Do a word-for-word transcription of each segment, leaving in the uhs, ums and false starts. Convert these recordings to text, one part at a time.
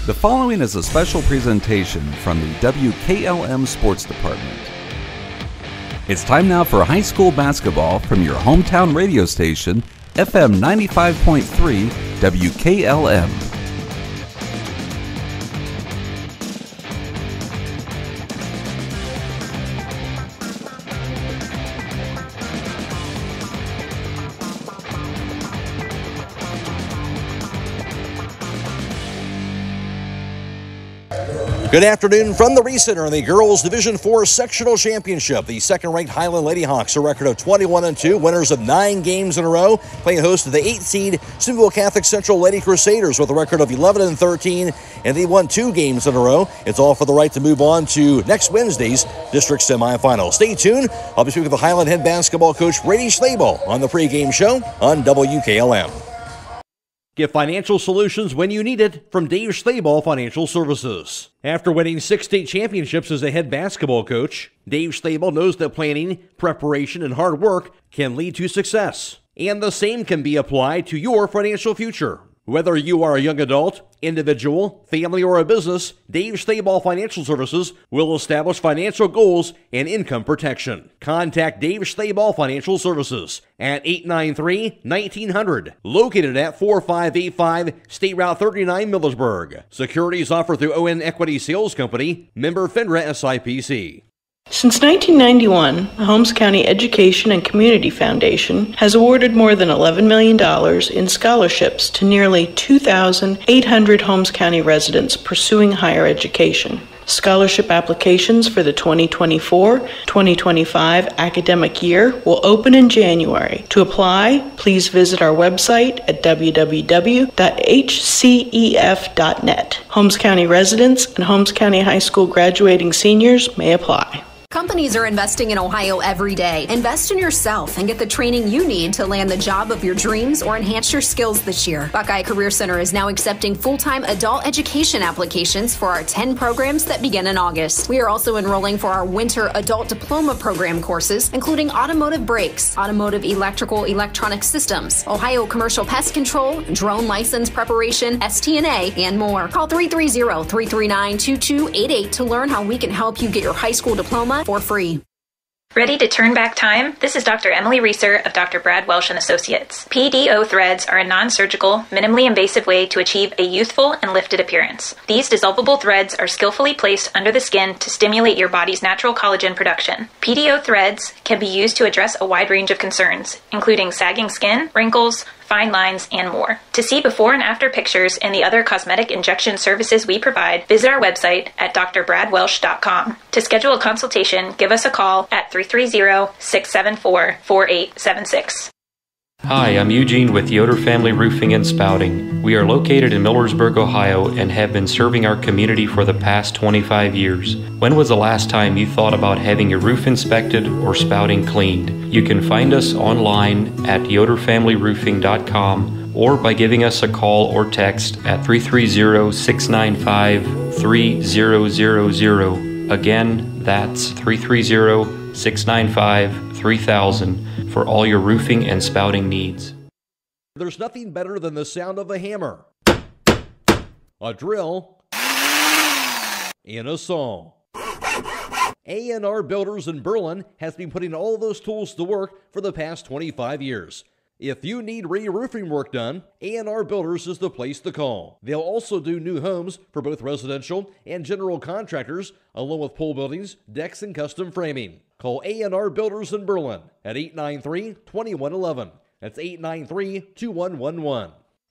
The following is a special presentation from the W K L M Sports Department. It's time now for high school basketball from your hometown radio station, F M ninety-five point three W K L M. Good afternoon from the Recenter in the Girls Division four Sectional Championship. The second-ranked Hiland Lady Hawks, a record of twenty-one and two, winners of nine games in a row, playing host to the eighth seed Steubenville Catholic Central Lady Crusaders with a record of eleven and thirteen, and they won two games in a row. It's all for the right to move on to next Wednesday's district semifinal. Stay tuned. I'll be speaking with the Hiland head basketball coach Brady Sidle on the pregame show on W K L M. Get financial solutions when you need it from Dave Stable Financial Services. After winning six state championships as a head basketball coach, Dave Stable knows that planning, preparation, and hard work can lead to success. And the same can be applied to your financial future. Whether you are a young adult, individual, family, or a business, Dave Stable Financial Services will establish financial goals and income protection. Contact Dave Stable Financial Services at eight nine three, nineteen hundred, located at four five eight five State Route thirty-nine, Millersburg. Securities offered through O N Equity Sales Company, member FINRA S I P C. Since nineteen ninety-one, the Holmes County Education and Community Foundation has awarded more than eleven million dollars in scholarships to nearly two thousand eight hundred Holmes County residents pursuing higher education. Scholarship applications for the twenty twenty-four twenty twenty-five academic year will open in January. To apply, please visit our website at w w w dot h c e f dot net. Holmes County residents and Holmes County High School graduating seniors may apply. Companies are investing in Ohio every day. Invest in yourself and get the training you need to land the job of your dreams or enhance your skills this year. Buckeye Career Center is now accepting full-time adult education applications for our ten programs that begin in August. We are also enrolling for our winter adult diploma program courses, including automotive brakes, automotive electrical electronic systems, Ohio commercial pest control, drone license preparation, S T N A, and more. Call three three zero, three three nine, two two eight eight to learn how we can help you get your high school diploma for free. Ready to turn back time? This is Doctor Emily Reeser of Doctor Brad Welsh and Associates. P D O threads are a non-surgical, minimally invasive way to achieve a youthful and lifted appearance. These dissolvable threads are skillfully placed under the skin to stimulate your body's natural collagen production. P D O threads can be used to address a wide range of concerns, including sagging skin, wrinkles, fine lines, and more. To see before and after pictures and the other cosmetic injection services we provide, visit our website at d r brad welsh dot com. To schedule a consultation, give us a call at three three zero, six seven four, four eight seven six. Hi, I'm Eugene with Yoder Family Roofing and Spouting. We are located in Millersburg, Ohio, and have been serving our community for the past twenty-five years. When was the last time you thought about having your roof inspected or spouting cleaned? You can find us online at yoder family roofing dot com or by giving us a call or text at three three zero, six nine five, three zero zero zero. Again, that's three three zero, six nine five, three thousand for all your roofing and spouting needs. There's nothing better than the sound of a hammer, a drill, and a saw. A and R Builders in Berlin has been putting all those tools to work for the past twenty-five years. If you need re-roofing work done, A and R Builders is the place to call. They'll also do new homes for both residential and general contractors, along with pole buildings, decks, and custom framing. Call A and R Builders in Berlin at eight nine three, two one one one. That's eight nine three, two one one one.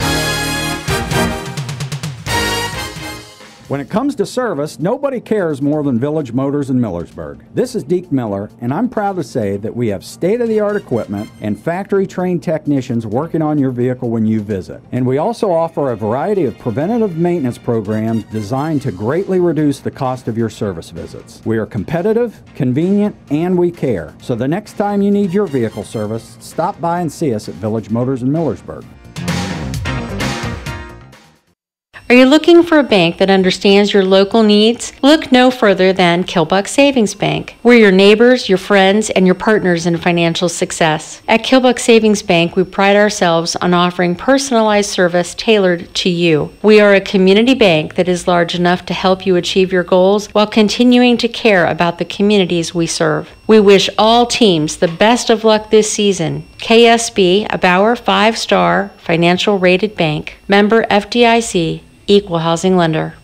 When it comes to service, nobody cares more than Village Motors in Millersburg. This is Deke Miller, and I'm proud to say that we have state-of-the-art equipment and factory-trained technicians working on your vehicle when you visit. And we also offer a variety of preventative maintenance programs designed to greatly reduce the cost of your service visits. We are competitive, convenient, and we care. So the next time you need your vehicle service, stop by and see us at Village Motors in Millersburg. Are you looking for a bank that understands your local needs? Look no further than Kilbuck Savings Bank. We're your neighbors, your friends, and your partners in financial success. At Kilbuck Savings Bank, we pride ourselves on offering personalized service tailored to you. We are a community bank that is large enough to help you achieve your goals while continuing to care about the communities we serve. We wish all teams the best of luck this season. K S B, a Bauer five-star financial rated bank. Member F D I C, Equal Housing Lender.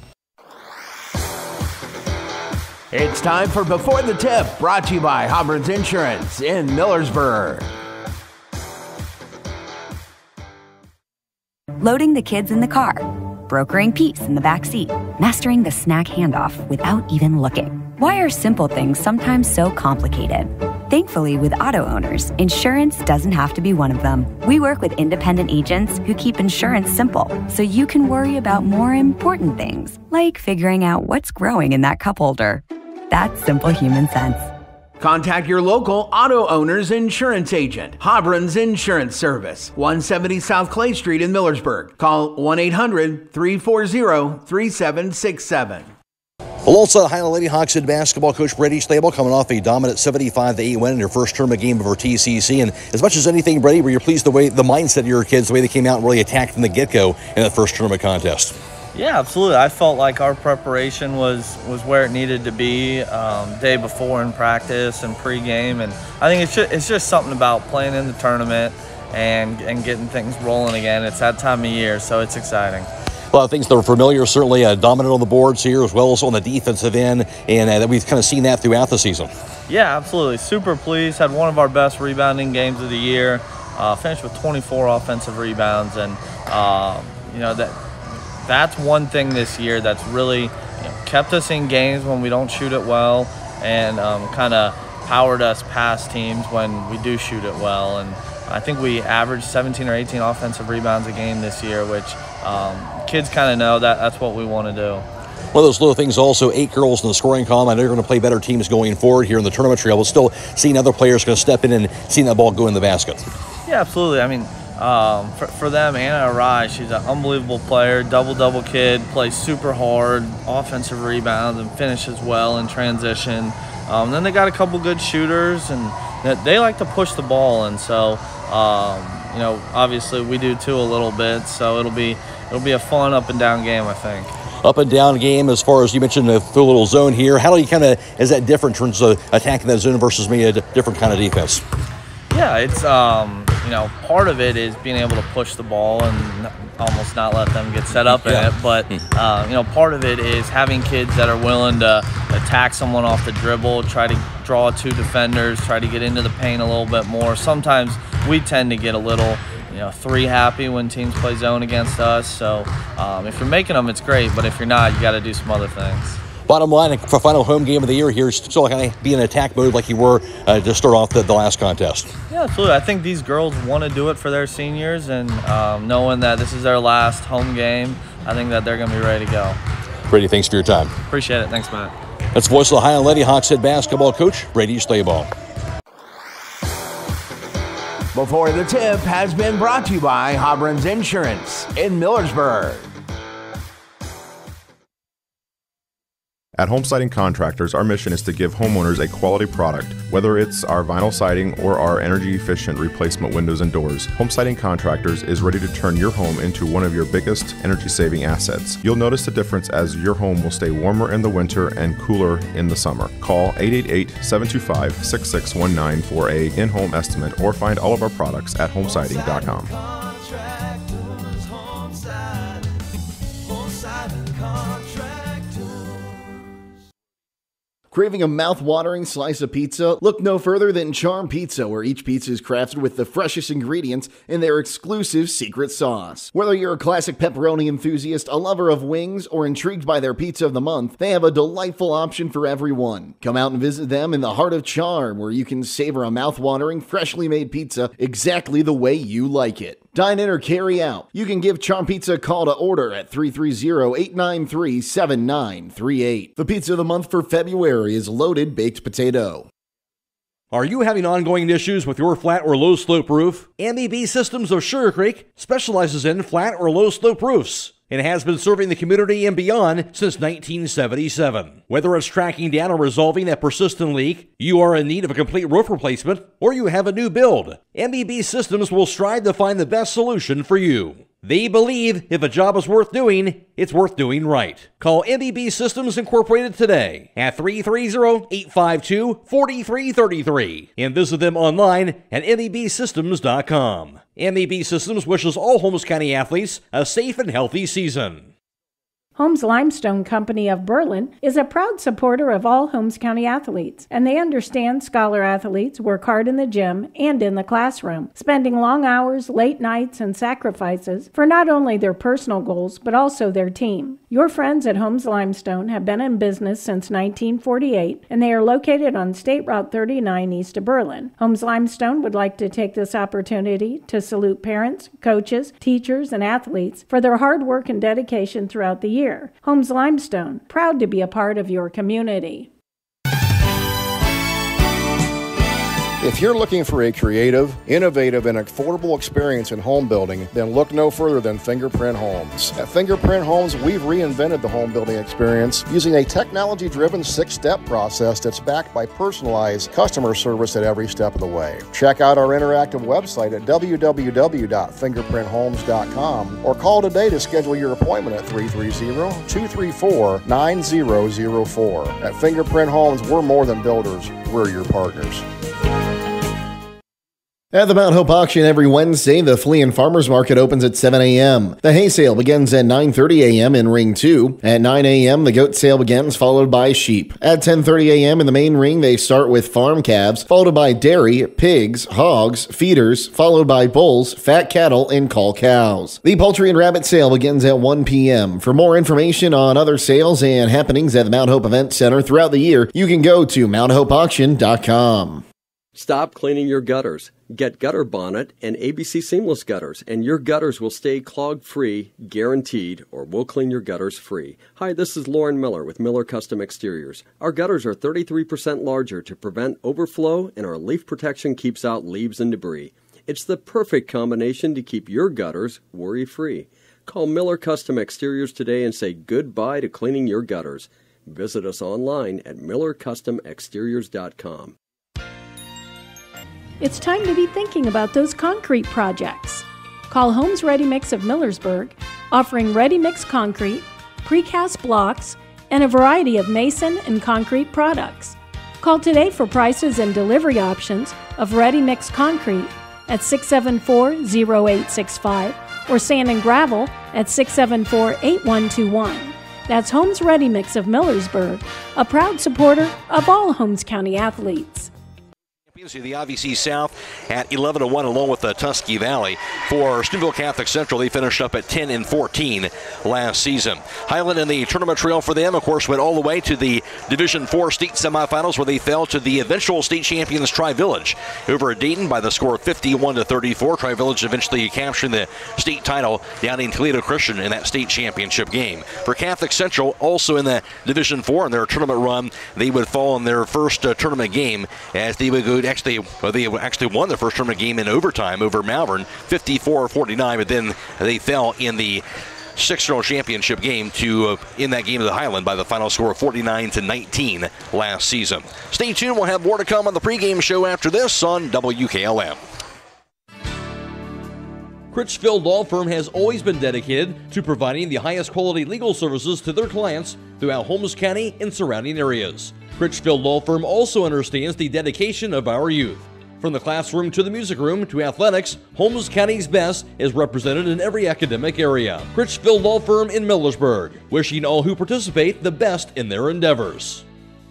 It's time for Before the Tip, brought to you by Hobron's Insurance in Millersburg. Loading the kids in the car, brokering peace in the back seat, mastering the snack handoff without even looking. Why are simple things sometimes so complicated? Thankfully, with auto owners, insurance doesn't have to be one of them. We work with independent agents who keep insurance simple, so you can worry about more important things, like figuring out what's growing in that cup holder. That's simple human sense. Contact your local auto owner's insurance agent. Hobron's Insurance Service, one seventy South Clay Street in Millersburg. Call one eight hundred, three four zero, three seven six seven. Alongside Hiland Lady Hawks head basketball coach Brady Stable, coming off a dominant seventy-five to eight win in her first tournament game of her T C C. And as much as anything, Brady, were you pleased the way the mindset of your kids, the way they came out and really attacked from the get-go in that first tournament contest? Yeah, absolutely. I felt like our preparation was, was where it needed to be um, day before in practice and pregame. And I think it's just, it's just something about playing in the tournament and, and getting things rolling again. It's that time of year, so it's exciting. A lot of things that are familiar, certainly uh, dominant on the boards here as well as on the defensive end, and uh, that we've kind of seen that throughout the season. Yeah, absolutely. Super pleased. Had one of our best rebounding games of the year. Uh, finished with twenty-four offensive rebounds, and uh, you know that that's one thing this year that's really you know, kept us in games when we don't shoot it well, and um, kind of powered us past teams when we do shoot it well. And I think we averaged seventeen or eighteen offensive rebounds a game this year, which um, kids kind of know that that's what we want to do. One of those little things also, eight girls in the scoring column. I know you're going to play better teams going forward here in the tournament trail, but still seeing other players going to step in and seeing that ball go in the basket. Yeah, absolutely. I mean, um, for, for them, Anna Arai, she's an unbelievable player, double-double kid, plays super hard, offensive rebounds, and finishes well in transition. Um, then they got a couple good shooters, and they like to push the ball, and so um, you know, obviously we do too a little bit. So it'll be it'll be a fun up and down game, I think. Up and down game, as far as you mentioned, a little zone here. How do you kind of, is that different in terms of attacking that zone versus maybe a different kind of defense? Yeah, it's um, you know, part of it is being able to push the ball and almost not let them get set up in yeah. it. But uh, you know, part of it is having kids that are willing to attack someone off the dribble, try to draw two defenders, try to get into the paint a little bit more. Sometimes we tend to get a little, you know, three happy when teams play zone against us. So um, if you're making them, it's great. But if you're not, you got to do some other things. Bottom line, for final home game of the year here, still kind of be in attack mode like you were uh, to start off the, the last contest. Yeah, absolutely. I think these girls want to do it for their seniors, and um, knowing that this is their last home game, I think that they're going to be ready to go. Brady, thanks for your time. Appreciate it. Thanks, Matt. That's the voice of the Hiland Lady Hawks head basketball coach, Brady Stayball. Before the Tip has been brought to you by Hobron's Insurance in Millersburg. At Home Siding Contractors, our mission is to give homeowners a quality product, whether it's our vinyl siding or our energy-efficient replacement windows and doors. Home Siding Contractors is ready to turn your home into one of your biggest energy-saving assets. You'll notice the difference as your home will stay warmer in the winter and cooler in the summer. Call eight eight eight, seven two five, six six one nine for a in-home estimate or find all of our products at home siding dot com. Craving a mouth-watering slice of pizza? Look no further than Charm Pizza, where each pizza is crafted with the freshest ingredients in their exclusive secret sauce. Whether you're a classic pepperoni enthusiast, a lover of wings, or intrigued by their pizza of the month, they have a delightful option for everyone. Come out and visit them in the heart of Charm, where you can savor a mouth-watering, freshly made pizza exactly the way you like it. Dine in or carry out. You can give Charm Pizza a call to order at three three zero, eight nine three, seven nine three eight. The pizza of the month for February is loaded baked potato. Are you having ongoing issues with your flat or low slope roof? M E B Systems of Sugar Creek specializes in flat or low slope roofs. and has been serving the community and beyond since nineteen seventy-seven. Whether it's tracking down or resolving a persistent leak, you are in need of a complete roof replacement, or you have a new build, M E B Systems will strive to find the best solution for you. They believe if a job is worth doing, it's worth doing right. Call M E B Systems Incorporated today at three three zero, eight five two, four three three three and visit them online at M E B systems dot com. M E B Systems wishes all Holmes County athletes a safe and healthy season. Holmes Limestone Company of Berlin is a proud supporter of all Holmes County athletes, and they understand scholar athletes work hard in the gym and in the classroom, spending long hours, late nights, and sacrifices for not only their personal goals, but also their team. Your friends at Holmes Limestone have been in business since nineteen forty-eight, and they are located on State Route thirty-nine east of Berlin. Holmes Limestone would like to take this opportunity to salute parents, coaches, teachers, and athletes for their hard work and dedication throughout the year. Holmes Limestone, proud to be a part of your community. If you're looking for a creative, innovative, and affordable experience in home building, then look no further than Fingerprint Homes. At Fingerprint Homes, we've reinvented the home building experience using a technology-driven six-step process that's backed by personalized customer service at every step of the way. Check out our interactive website at w w w dot fingerprint homes dot com or call today to schedule your appointment at three three zero, two three four, nine zero zero four. At Fingerprint Homes, we're more than builders, we're your partners. At the Mount Hope Auction every Wednesday, the Flea and Farmers Market opens at seven a.m. The hay sale begins at nine thirty a.m. in Ring two. At nine a.m., the goat sale begins, followed by sheep. At ten thirty a.m. in the main ring, they start with farm calves, followed by dairy, pigs, hogs, feeders, followed by bulls, fat cattle, and cull cows. The poultry and rabbit sale begins at one p.m. For more information on other sales and happenings at the Mount Hope Event Center throughout the year, you can go to mount hope auction dot com. Stop cleaning your gutters. Get Gutter Bonnet and A B C Seamless Gutters, and your gutters will stay clog-free, guaranteed, or we'll clean your gutters free. Hi, this is Lauren Miller with Miller Custom Exteriors. Our gutters are thirty-three percent larger to prevent overflow, and our leaf protection keeps out leaves and debris. It's the perfect combination to keep your gutters worry-free. Call Miller Custom Exteriors today and say goodbye to cleaning your gutters. Visit us online at miller custom exteriors dot com. It's time to be thinking about those concrete projects. Call Holmes Ready Mix of Millersburg, offering ready-mix concrete, precast blocks, and a variety of mason and concrete products. Call today for prices and delivery options of ready-mix concrete at six seven four, zero eight six five or sand and gravel at six seven four, eight one two one. That's Holmes Ready Mix of Millersburg, a proud supporter of all Holmes County athletes. The I V C South at eleven and one along with the Tusky Valley. For Steubenville Catholic Central, they finished up at ten and fourteen last season. Hiland in the tournament trail for them, of course, went all the way to the Division four state semifinals where they fell to the eventual state champions Tri-Village over at Dayton by the score of fifty-one to thirty-four. Tri-Village eventually capturing the state title down in Toledo Christian in that state championship game. For Catholic Central, also in the Division four in their tournament run, they would fall in their first uh, tournament game as they would go Actually, well, they actually won the first tournament game in overtime over Malvern, fifty-four forty-nine, but then they fell in the sectional championship game to uh, in that game of the Highland by the final score of forty-nine to nineteen last season. Stay tuned. We'll have more to come on the pregame show after this on W K L M. Critchfield Law Firm has always been dedicated to providing the highest quality legal services to their clients throughout Holmes County and surrounding areas. Critchfield Law Firm also understands the dedication of our youth. From the classroom to the music room to athletics, Holmes County's best is represented in every academic area. Critchfield Law Firm in Millersburg, wishing all who participate the best in their endeavors.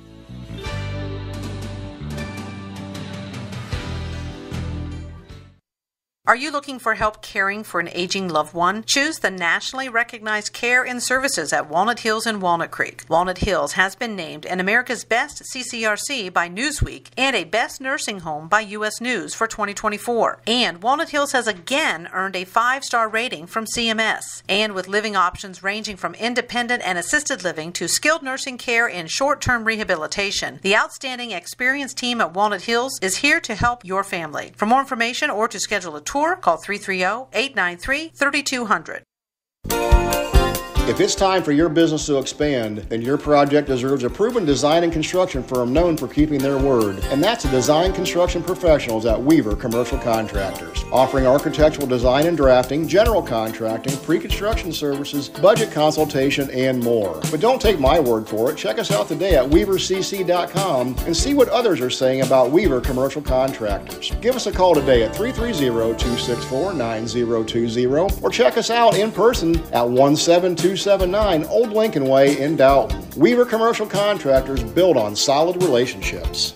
Are you looking for help caring for an aging loved one? Choose the nationally recognized care and services at Walnut Hills and Walnut Creek. Walnut Hills has been named an America's Best C C R C by Newsweek and a Best Nursing Home by U S News for twenty twenty-four. And Walnut Hills has again earned a five-star rating from C M S. And with living options ranging from independent and assisted living to skilled nursing care and short-term rehabilitation, the outstanding experienced team at Walnut Hills is here to help your family. For more information or to schedule a tour, call three three zero, eight nine three, three two zero zero. If it's time for your business to expand, then your project deserves a proven design and construction firm known for keeping their word. And that's the Design Construction Professionals at Weaver Commercial Contractors, offering architectural design and drafting, general contracting, pre-construction services, budget consultation, and more. But don't take my word for it. Check us out today at weaver c c dot com and see what others are saying about Weaver Commercial Contractors. Give us a call today at three three zero, two six four, nine zero two zero or check us out in person at one seven two seven nine Old Lincoln Way in Dalton. Weaver Commercial Contractors build on solid relationships.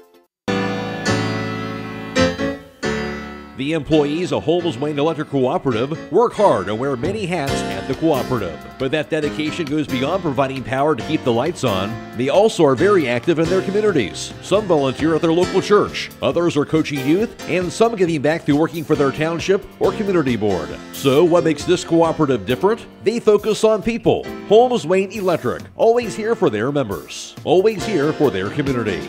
The employees of Holmes Wayne Electric Cooperative work hard and wear many hats at the cooperative. But that dedication goes beyond providing power to keep the lights on. They also are very active in their communities. Some volunteer at their local church, others are coaching youth, and some giving back through working for their township or community board. So what makes this cooperative different? They focus on people. Holmes Wayne Electric, always here for their members, always here for their community.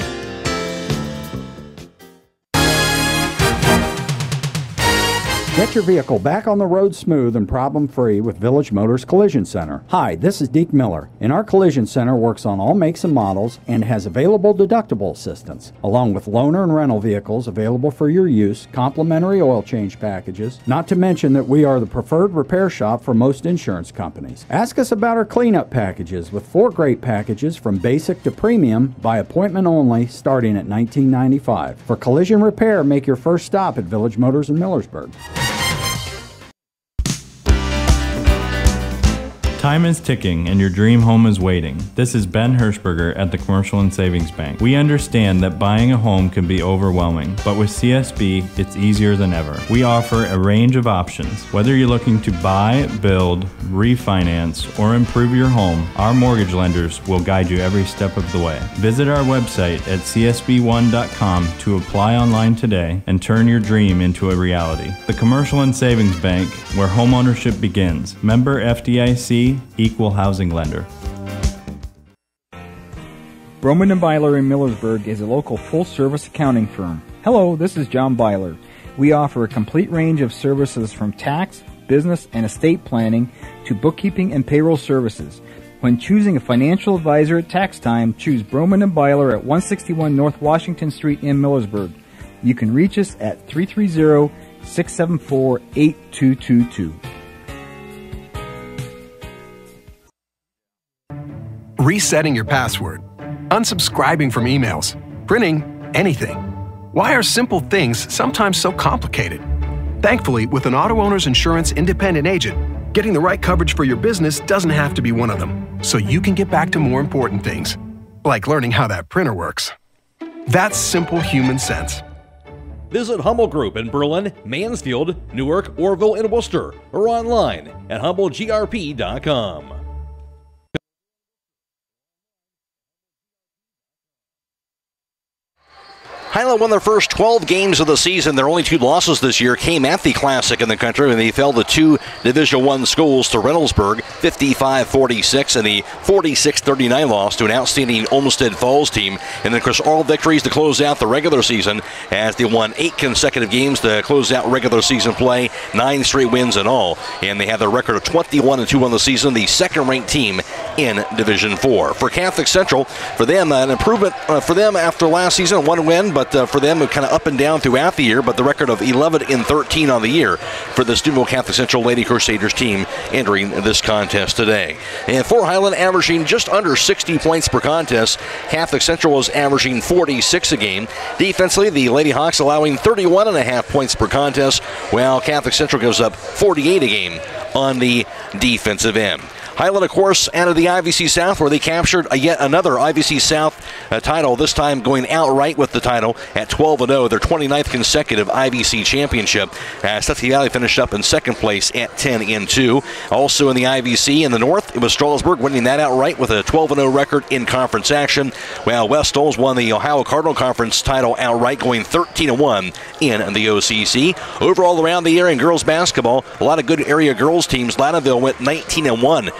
Get your vehicle back on the road smooth and problem-free with Village Motors Collision Center. Hi, this is Deke Miller, and our Collision Center works on all makes and models and has available deductible assistance, along with loaner and rental vehicles available for your use, complimentary oil change packages, not to mention that we are the preferred repair shop for most insurance companies. Ask us about our cleanup packages with four great packages from basic to premium by appointment only starting at nineteen ninety-five dollars. For collision repair, make your first stop at Village Motors in Millersburg. Time is ticking and your dream home is waiting. This is Ben Hirschberger at the Commercial and Savings Bank. We understand that buying a home can be overwhelming, but with C S B, it's easier than ever. We offer a range of options. Whether you're looking to buy, build, refinance, or improve your home, our mortgage lenders will guide you every step of the way. Visit our website at c s b one dot com to apply online today and turn your dream into a reality. The Commercial and Savings Bank, where homeownership begins. Member F D I C, Equal Housing Lender. Broman and Byler in Millersburg is a local full-service accounting firm. Hello, this is John Byler. We offer a complete range of services from tax, business, and estate planning to bookkeeping and payroll services. When choosing a financial advisor at tax time, choose Broman and Byler at one sixty-one North Washington Street in Millersburg. You can reach us at three three zero, six seven four, eight two two two. Resetting your password, unsubscribing from emails, printing anything. Why are simple things sometimes so complicated? Thankfully, with an auto owner's insurance independent agent, getting the right coverage for your business doesn't have to be one of them, so you can get back to more important things, like learning how that printer works. That's simple human sense. Visit Hummel Group in Berlin, Mansfield, Newark, Orville, and Worcester, or online at hummel g r p dot com. Hiland won their first twelve games of the season. Their only two losses this year came at the Classic in the country when they fell to two Division One schools, to Reynoldsburg, fifty-five forty-six, and the forty-six thirty-nine loss to an outstanding Olmsted Falls team. And then, of course, all victories to close out the regular season as they won eight consecutive games to close out regular season play, nine straight wins in all. And they have their record of twenty-one and two on the season, the second-ranked team in Division Four. For Catholic Central, for them, an improvement uh, for them after last season, one win, but uh, for them, kind of up and down throughout the year, but the record of eleven and thirteen on the year for the Steubenville Catholic Central Lady Crusaders team entering this contest today. And for Hiland, averaging just under sixty points per contest. Catholic Central was averaging forty-six a game. Defensively, the Lady Hawks allowing thirty-one and a half points per contest, while Catholic Central gives up forty-eight a game on the defensive end. Hiland, of course, out of the I V C South, where they captured a yet another I V C South uh, title, this time going outright with the title at twelve and oh, their twenty-ninth consecutive I V C championship. Uh, Stutsy Valley finished up in second place at ten and two. Also in the I V C in the North, it was Strasburg winning that outright with a twelve and oh record in conference action, while West Stoles won the Ohio Cardinal Conference title outright, going thirteen and one in the O C C. Overall, around the year in girls basketball, a lot of good area girls teams. Loudonville went nineteen and one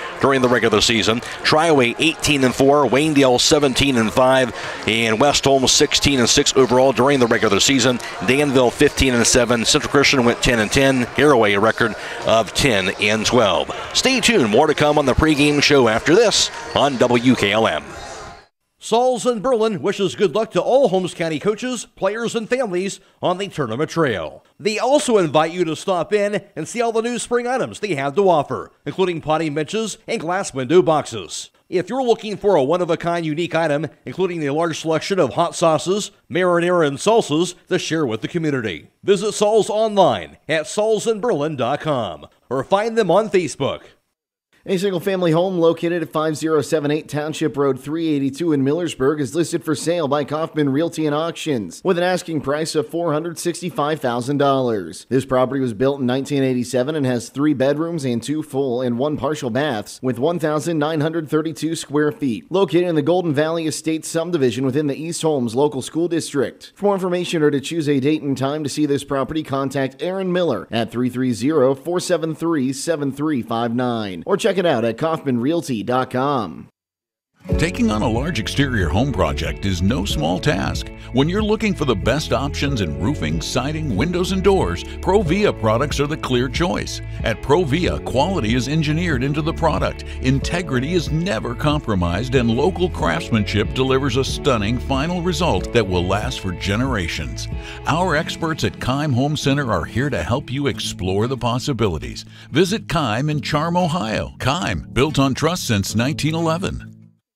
during the regular season. Trioway eighteen and four, Waynedale seventeen and five, and West Holmes sixteen and six overall during the regular season. Danville fifteen and seven, Central Christian went ten and ten, Haraway a record of ten and twelve. Stay tuned, more to come on the pregame show after this on W K L M. Sauls in Berlin wishes good luck to all Holmes County coaches, players, and families on the tournament trail. They also invite you to stop in and see all the new spring items they have to offer, including potting benches and glass window boxes. If you're looking for a one-of-a-kind unique item, including a large selection of hot sauces, marinara, and salsas to share with the community, visit Sauls online at sauls in berlin dot com or find them on Facebook. A single-family home located at five oh seven eight Township Road three eighty-two in Millersburg is listed for sale by Kaufman Realty and Auctions with an asking price of four hundred sixty-five thousand dollars. This property was built in nineteen eighty-seven and has three bedrooms and two full and one partial baths with one thousand nine hundred thirty-two square feet. Located in the Golden Valley Estates subdivision within the East Holmes local school district. For more information or to choose a date and time to see this property, contact Aaron Miller at three three zero, four seven three, seven three five nine or check it out at kaufman realty dot com. Taking on a large exterior home project is no small task. When you're looking for the best options in roofing, siding, windows, and doors, Provia products are the clear choice. At Provia, quality is engineered into the product, integrity is never compromised, and local craftsmanship delivers a stunning final result that will last for generations. Our experts at Keim Home Center are here to help you explore the possibilities. Visit Keim in Charm, Ohio. Keim, built on trust since nineteen eleven.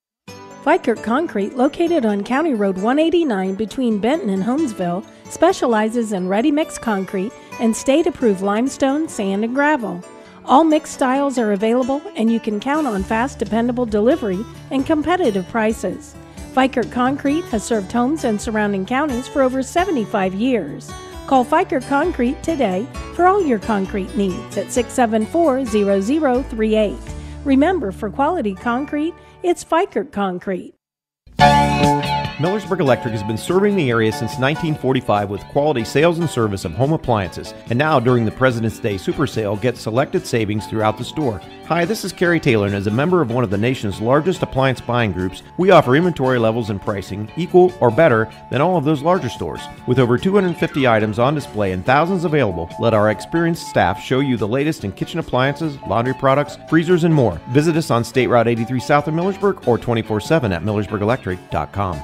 Fikert Concrete, located on County Road one eighty-nine between Benton and Holmesville, specializes in ready-mix concrete and state-approved limestone, sand, and gravel. All mixed styles are available, and you can count on fast, dependable delivery and competitive prices. Fikert Concrete has served homes and surrounding counties for over seventy-five years. Call Fikert Concrete today for all your concrete needs at six seven four, zero zero three eight. Remember, for quality concrete, it's Fikert Concrete. Millersburg Electric has been serving the area since nineteen forty-five with quality sales and service of home appliances. And now, during the President's Day Super Sale, get selected savings throughout the store. Hi, this is Kerry Taylor, and as a member of one of the nation's largest appliance buying groups, we offer inventory levels and pricing equal or better than all of those larger stores. With over two hundred fifty items on display and thousands available, let our experienced staff show you the latest in kitchen appliances, laundry products, freezers, and more. Visit us on State Route eighty-three South in Millersburg or twenty-four seven at millersburg electric dot com.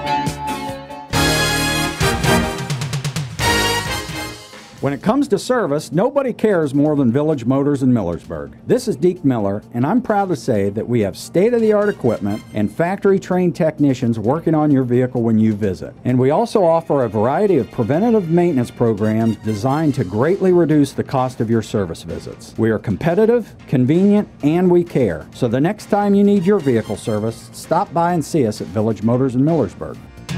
When it comes to service, nobody cares more than Village Motors in Millersburg. This is Deke Miller, and I'm proud to say that we have state-of-the-art equipment and factory-trained technicians working on your vehicle when you visit. And we also offer a variety of preventative maintenance programs designed to greatly reduce the cost of your service visits. We are competitive, convenient, and we care. So the next time you need your vehicle service, stop by and see us at Village Motors in Millersburg.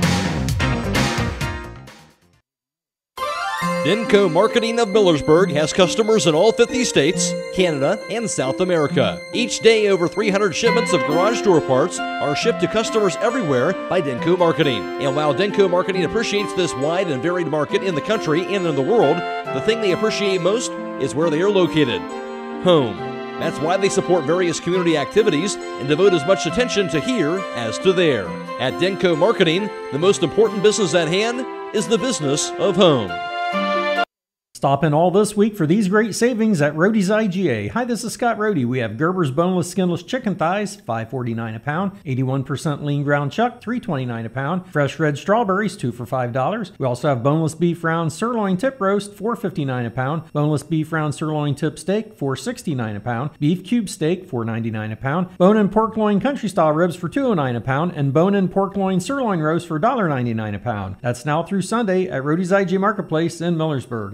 Denko Marketing of Millersburg has customers in all fifty states, Canada, and South America. Each day, over three hundred shipments of garage door parts are shipped to customers everywhere by Denko Marketing. And while Denko Marketing appreciates this wide and varied market in the country and in the world, the thing they appreciate most is where they are located: home. That's why they support various community activities and devote as much attention to here as to there. At Denko Marketing, the most important business at hand is the business of home. Stop in all this week for these great savings at Rody's I G A. Hi, this is Scott Rody. We have Gerber's boneless, skinless chicken thighs, five forty-nine a pound. eighty-one percent lean ground chuck, three twenty-nine a pound. Fresh red strawberries, two for five dollars. We also have boneless beef round sirloin tip roast, four fifty-nine a pound. Boneless beef round sirloin tip steak, four sixty-nine a pound. Beef cube steak, four ninety-nine a pound. Bone-in pork loin country style ribs for two oh nine a pound. And bone-in pork loin sirloin roast for one ninety-nine a pound. That's now through Sunday at Rody's I G A Marketplace in Millersburg.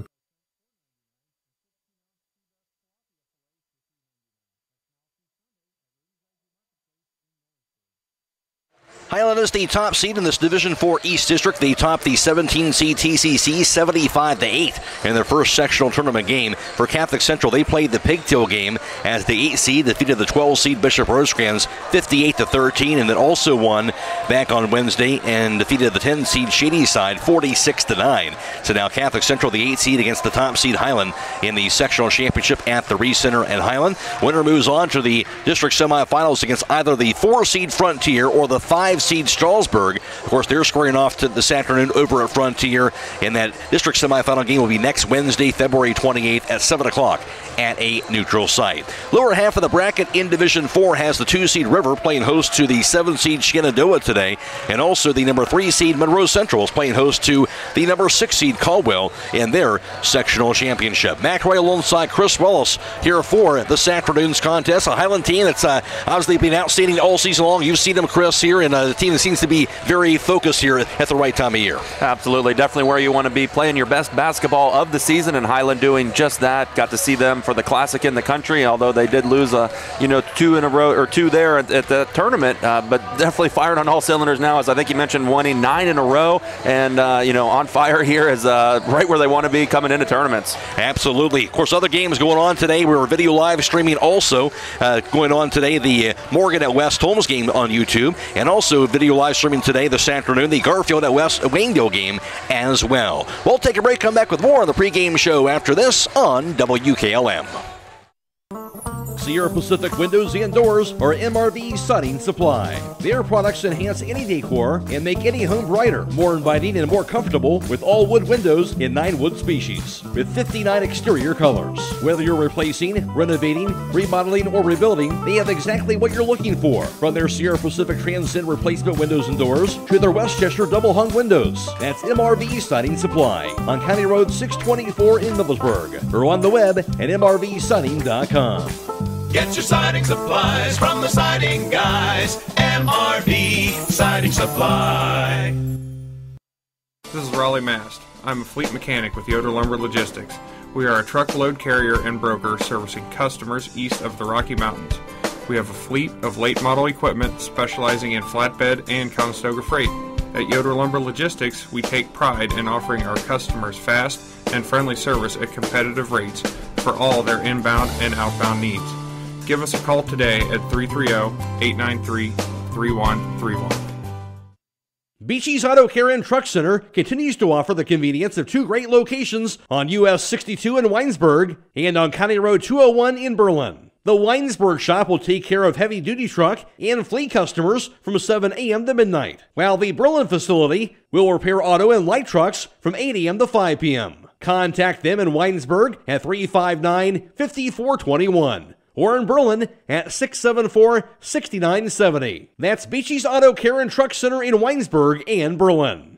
Hiland is the top seed in this Division four East District. They topped the seventeen seed T C C seventy-five to eight in their first sectional tournament game. For Catholic Central, they played the pigtail game as the eight seed defeated the twelve seed Bishop Rosecrans fifty-eight to thirteen, and then also won back on Wednesday and defeated the ten seed Shadyside forty-six to nine. So now Catholic Central, the eight seed against the top seed Hiland in the sectional championship at the Reese Center at Hiland. Winner moves on to the district semifinals against either the four seed Frontier or the five seed Strasburg. Of course, they're squaring off to this afternoon over at Frontier, and that district semifinal game will be next Wednesday, February twenty-eighth at seven o'clock at a neutral site. Lower half of the bracket in Division four has the two seed River playing host to the seven seed Shenandoah today, and also the number three seed Monroe Central is playing host to the number six seed Caldwell in their sectional championship. Mac Roy alongside Chris Wallace here for this afternoon's contest. A Hiland team that's uh, obviously been outstanding all season long. You've seen them, Chris, here, and a team that seems to be very focused here at the right time of year. Absolutely. Definitely where you want to be, playing your best basketball of the season, and Hiland doing just that. Got to see them for the Classic in the country, although they did lose a, you know, two in a row, or two there at, at the tournament, uh, but definitely fired on all cylinders now, as I think you mentioned, winning nine in a row, and, uh, you know, on fire here is uh, right where they want to be coming into tournaments. Absolutely. Of course, other games going on today. We were video live streaming also uh, going on today, the uh, Morgan at West Holmes game on YouTube, and also video live streaming today this afternoon, the Garfield at West Waynedale game as well. We'll take a break, come back with more on the pregame show after this on W K L M. Sierra Pacific Windows and Doors are M R V Siding Supply. Their products enhance any decor and make any home brighter, more inviting, and more comfortable with all wood windows in nine wood species with fifty-nine exterior colors. Whether you're replacing, renovating, remodeling, or rebuilding, they have exactly what you're looking for. From their Sierra Pacific Transcend replacement windows and doors to their Westchester double hung windows. That's M R V Siding Supply on County Road six twenty-four in Millersburg, or on the web at M R V siding dot com. Get your siding supplies from the siding guys. M R V Siding Supply. This is Raleigh Mast. I'm a fleet mechanic with Yoder Lumber Logistics. We are a truckload carrier and broker servicing customers east of the Rocky Mountains. We have a fleet of late model equipment specializing in flatbed and Conestoga freight. At Yoder Lumber Logistics, we take pride in offering our customers fast and friendly service at competitive rates for all their inbound and outbound needs. Give us a call today at three three zero, eight nine three, three one three one. Beachy's Auto Care and Truck Center continues to offer the convenience of two great locations on U S sixty-two in Weinsberg and on County Road two oh one in Berlin. The Weinsberg shop will take care of heavy-duty truck and fleet customers from seven a.m. to midnight, while the Berlin facility will repair auto and light trucks from eight a.m. to five p.m. Contact them in Weinsberg at three five nine, five four two one. Or in Berlin at six seven four, six nine seven zero. That's Beachy's Auto Care and Truck Center in Weinsberg and Berlin.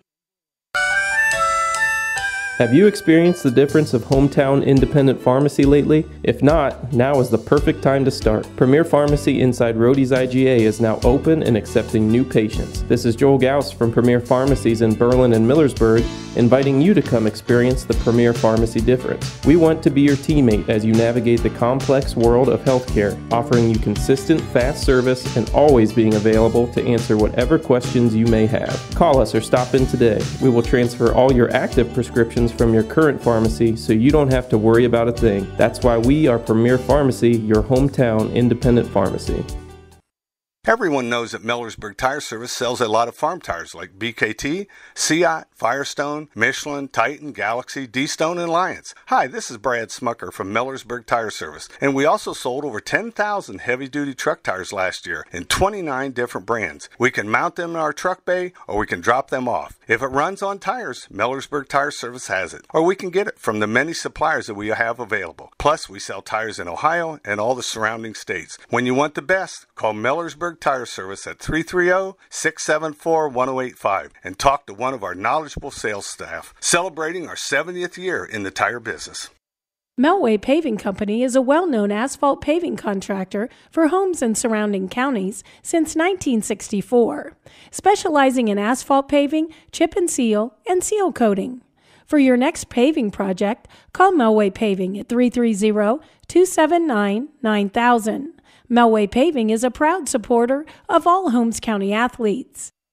Have you experienced the difference of hometown independent pharmacy lately? If not, now is the perfect time to start. Premier Pharmacy inside Rody's I G A is now open and accepting new patients. This is Joel Gauss from Premier Pharmacies in Berlin and Millersburg, inviting you to come experience the Premier Pharmacy difference. We want to be your teammate as you navigate the complex world of healthcare, offering you consistent, fast service and always being available to answer whatever questions you may have. Call us or stop in today. We will transfer all your active prescriptions from your current pharmacy so you don't have to worry about a thing. That's why we are Premier Pharmacy, your hometown independent pharmacy. Everyone knows that Millersburg Tire Service sells a lot of farm tires like B K T, Seat, Firestone, Michelin, Titan, Galaxy, D-Stone, and Alliance. Hi, this is Brad Smucker from Millersburg Tire Service, and we also sold over ten thousand heavy-duty truck tires last year in twenty-nine different brands. We can mount them in our truck bay, or we can drop them off. If it runs on tires, Millersburg Tire Service has it, or we can get it from the many suppliers that we have available. Plus, we sell tires in Ohio and all the surrounding states. When you want the best, call Millersburg Tire Service at three three zero, six seven four, one zero eight five and talk to one of our knowledgeable sales staff, celebrating our seventieth year in the tire business. Melway Paving Company is a well-known asphalt paving contractor for homes in surrounding counties since nineteen sixty-four, specializing in asphalt paving, chip and seal, and seal coating. For your next paving project, call Melway Paving at three three zero, two seven nine, nine thousand. Melway Paving is a proud supporter of all Holmes County athletes.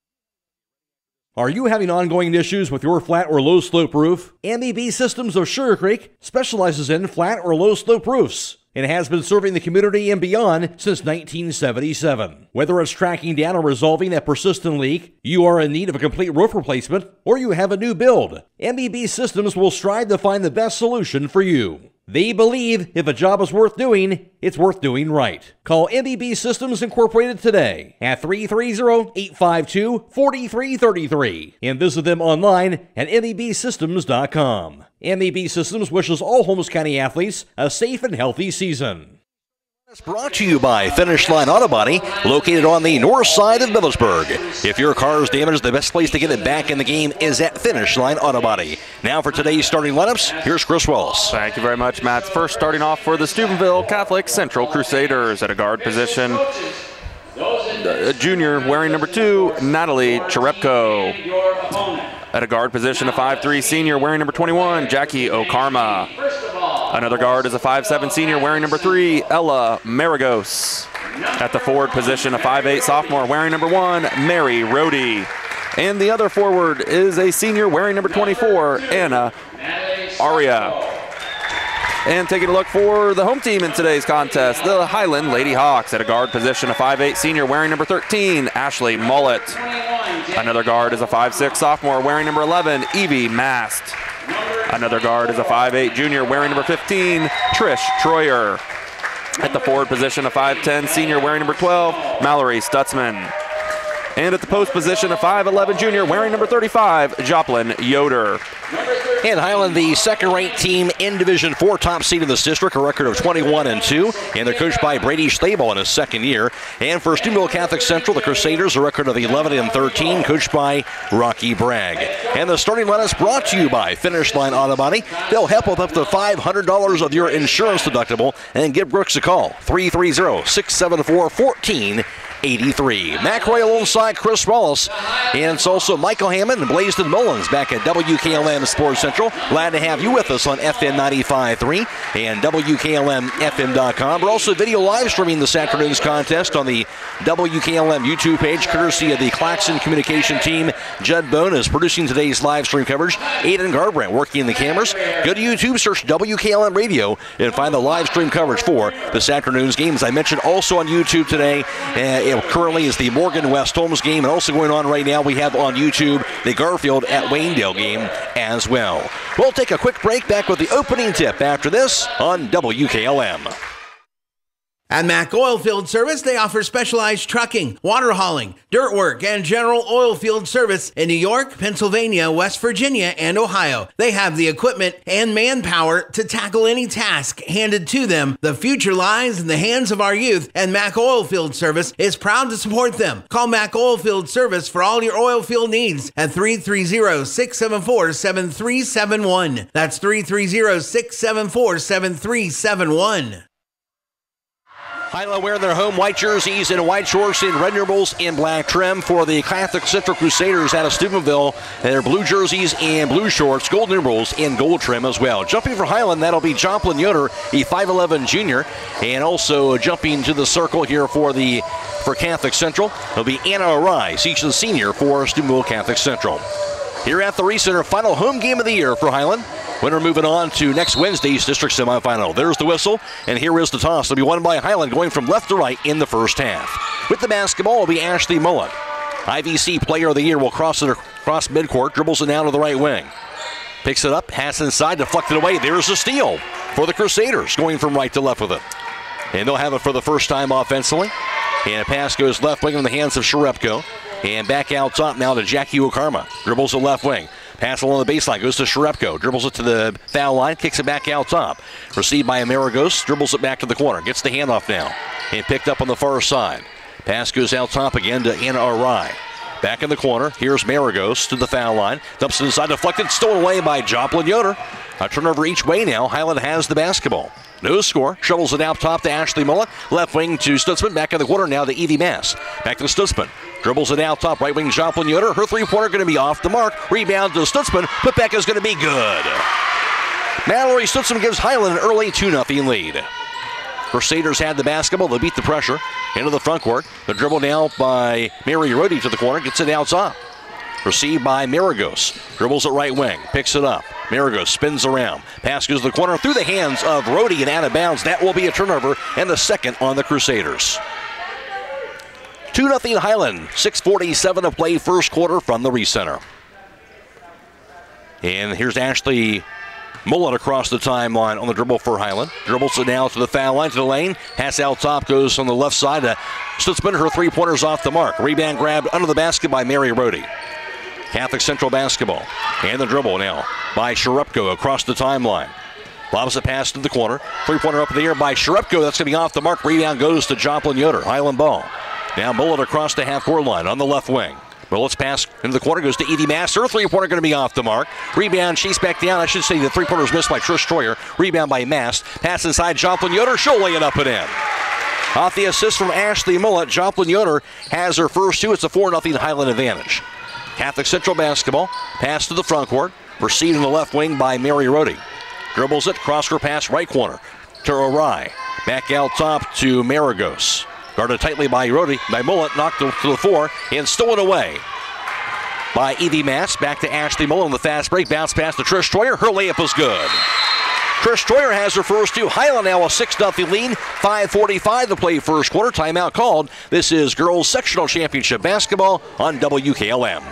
Are you having ongoing issues with your flat or low slope roof? M E B Systems of Sugar Creek specializes in flat or low slope roofs and has been serving the community and beyond since nineteen seventy-seven. Whether it's tracking down or resolving a persistent leak, you are in need of a complete roof replacement, or you have a new build, M E B Systems will strive to find the best solution for you. They believe if a job is worth doing, it's worth doing right. Call M E B Systems Incorporated today at three three zero, eight five two, four three three three and visit them online at M E B systems dot com. M E B Systems wishes all Holmes County athletes a safe and healthy season. It's brought to you by Finish Line Auto Body, located on the north side of Millersburg. If your car is damaged, the best place to get it back in the game is at Finish Line Auto Body. Now for today's starting lineups, here's Chris Wallace. Thank you very much, Matt. First, starting off for the Steubenville Catholic Central Crusaders at a guard position. A junior wearing number two, Natalie Cherepko. At a guard position, a five three senior wearing number twenty-one, Jackie Okarma. Another guard is a five seven senior wearing number three, Ella Maragos. At the forward position, a five eight sophomore wearing number one, Mary Rohde. And the other forward is a senior wearing number twenty-four, Anna Aria. And taking a look for the home team in today's contest, the Hiland Lady Hawks. At a guard position, a five eight senior wearing number thirteen, Ashley Mullet. Another guard is a five six sophomore wearing number eleven, Evie Mast. Another guard is a five eight junior wearing number fifteen, Trish Troyer. At the forward position, a five ten senior wearing number twelve, Mallory Stutzman. And at the post position, a five eleven junior wearing number thirty-five, Joplin Yoder. And Hiland, the second-ranked team in Division four, top seed in this district, a record of twenty-one and two, and they're coached by Brady Stable in his second year. And for Steubenville Catholic Central, the Crusaders, a record of eleven and thirteen, coached by Rocky Bragg. And the starting line is brought to you by Finish Line Auto Body. They'll help with up to five hundred dollars of your insurance deductible, and give Brooks a call, three three zero, six seven four, one four eighty-three. Mac Roy alongside Chris Wallace, and it's also Michael Hammond and Blaisdon Mullins back at W K L M Sports Central. Glad to have you with us on F M ninety-five point three and W K L M F M dot com. We're also video live streaming this afternoon's contest on the W K L M YouTube page, courtesy of the Claxon communication team. Judd Bone is producing today's live stream coverage. Aidan Garabrandt working the cameras. Go to YouTube, search W K L M Radio, and find the live stream coverage for this afternoon's game. As I mentioned, also on YouTube today, uh, it currently is the Morgan West Holmes game, and also going on right now, we have on YouTube the Garfield at Waynedale game as well. We'll take a quick break, back with the opening tip after this on W K L M. At Mack Oilfield Service, they offer specialized trucking, water hauling, dirt work, and general oil field service in New York, Pennsylvania, West Virginia, and Ohio. They have the equipment and manpower to tackle any task handed to them. The future lies in the hands of our youth, and Mack Oilfield Service is proud to support them. Call Mack Oilfield Service for all your oil field needs at three three zero, six seven four, seven three seven one. That's three three zero, six seven four, seven three seven one. Hiland wearing their home white jerseys and white shorts and red nibbles in black trim. For the Catholic Central Crusaders out of Steubenville, their blue jerseys and blue shorts, gold nibbles in gold trim as well. Jumping for Hiland, that'll be Joplin Yoder, a five eleven junior, and also jumping to the circle here for the for Catholic Central, it'll be Anna Rice, she's a senior for Steubenville Catholic Central. Here at the Reese Center, final home game of the year for Hiland. Winner moving on to next Wednesday's district semifinal. There's the whistle, and here is the toss. It'll be won by Hiland, going from left to right in the first half. With the basketball will be Ashley Mullen. I V C Player of the Year will cross it across midcourt, dribbles it down to the right wing. Picks it up, pass inside, deflected away. There's a steal for the Crusaders, going from right to left with it. And they'll have it for the first time offensively. And a pass goes left wing in the hands of Cherepko. And back out top now to Jackie Okarma. Dribbles the left wing. Pass along the baseline, goes to Cherepko, dribbles it to the foul line, kicks it back out top. Received by Amaragos, dribbles it back to the corner, gets the handoff now, and picked up on the far side. Pass goes out top again to Anna Arai. Back in the corner, here's Maragos to the foul line, dumps it inside, deflected, stolen away by Joplin Yoder. A turnover each way now, Hiland has the basketball. No score, shovels it out top to Ashley Mullen, left wing to Stutzman, back in the corner now to Evie Mass. Back to Stutzman. Dribbles it out top, right wing Joplin Yoder. Her three-pointer going to be off the mark. Rebound to Stutzman. Putback is going to be good. Mallory Stutzman gives Hiland an early two nothing lead. Crusaders had the basketball. They beat the pressure into the front court. The dribble now by Mary Rohde to the corner. Gets it out top. Received by Maragos. Dribbles at right wing. Picks it up. Maragos spins around. Pass goes to the corner through the hands of Rhodey and out of bounds. That will be a turnover and the second on the Crusaders. two nothing Highland. six forty-seven to play first quarter from the recenter. And here's Ashley Mullet across the timeline on the dribble for Highland. Dribbles it now to the foul line, to the lane. Pass out top, goes on the left side to Stutzman. Her three-pointers off the mark. Rebound grabbed under the basket by Mary Rhodey. Catholic Central basketball. And the dribble now by Sharupko across the timeline. Lobs a pass to the corner. Three-pointer up in the air by Sharupko. That's going to be off the mark. Rebound goes to Joplin Yoder. Highland ball. Now Mullet across the half-court line on the left wing. Mullet's pass into the corner goes to Edie Mass. Her three-pointer going to be off the mark. Rebound, she's back down. I should say the three-pointer was missed by Trish Troyer. Rebound by Mast. Pass inside Joplin Yoder. She'll lay it up and in. Off the assist from Ashley Mullet, Joplin Yoder has her first two. It's a four nothing Highland advantage. Catholic Central basketball. Pass to the front court. Received in the left wing by Mary Rhodey. Dribbles it. Cross-court pass right corner to Orai. Back out top to Maragos. Guarded tightly by Rhodey. By Mullet. Knocked to the floor and stolen away by Evie Mass. Back to Ashley Mullet on the fast break. Bounce pass to Trish Troyer. Her layup is good. Trish Troyer has her first two. Highland now a six nothing lead. five forty-five to play first quarter. Timeout called. This is Girls Sectional Championship Basketball on W K L M.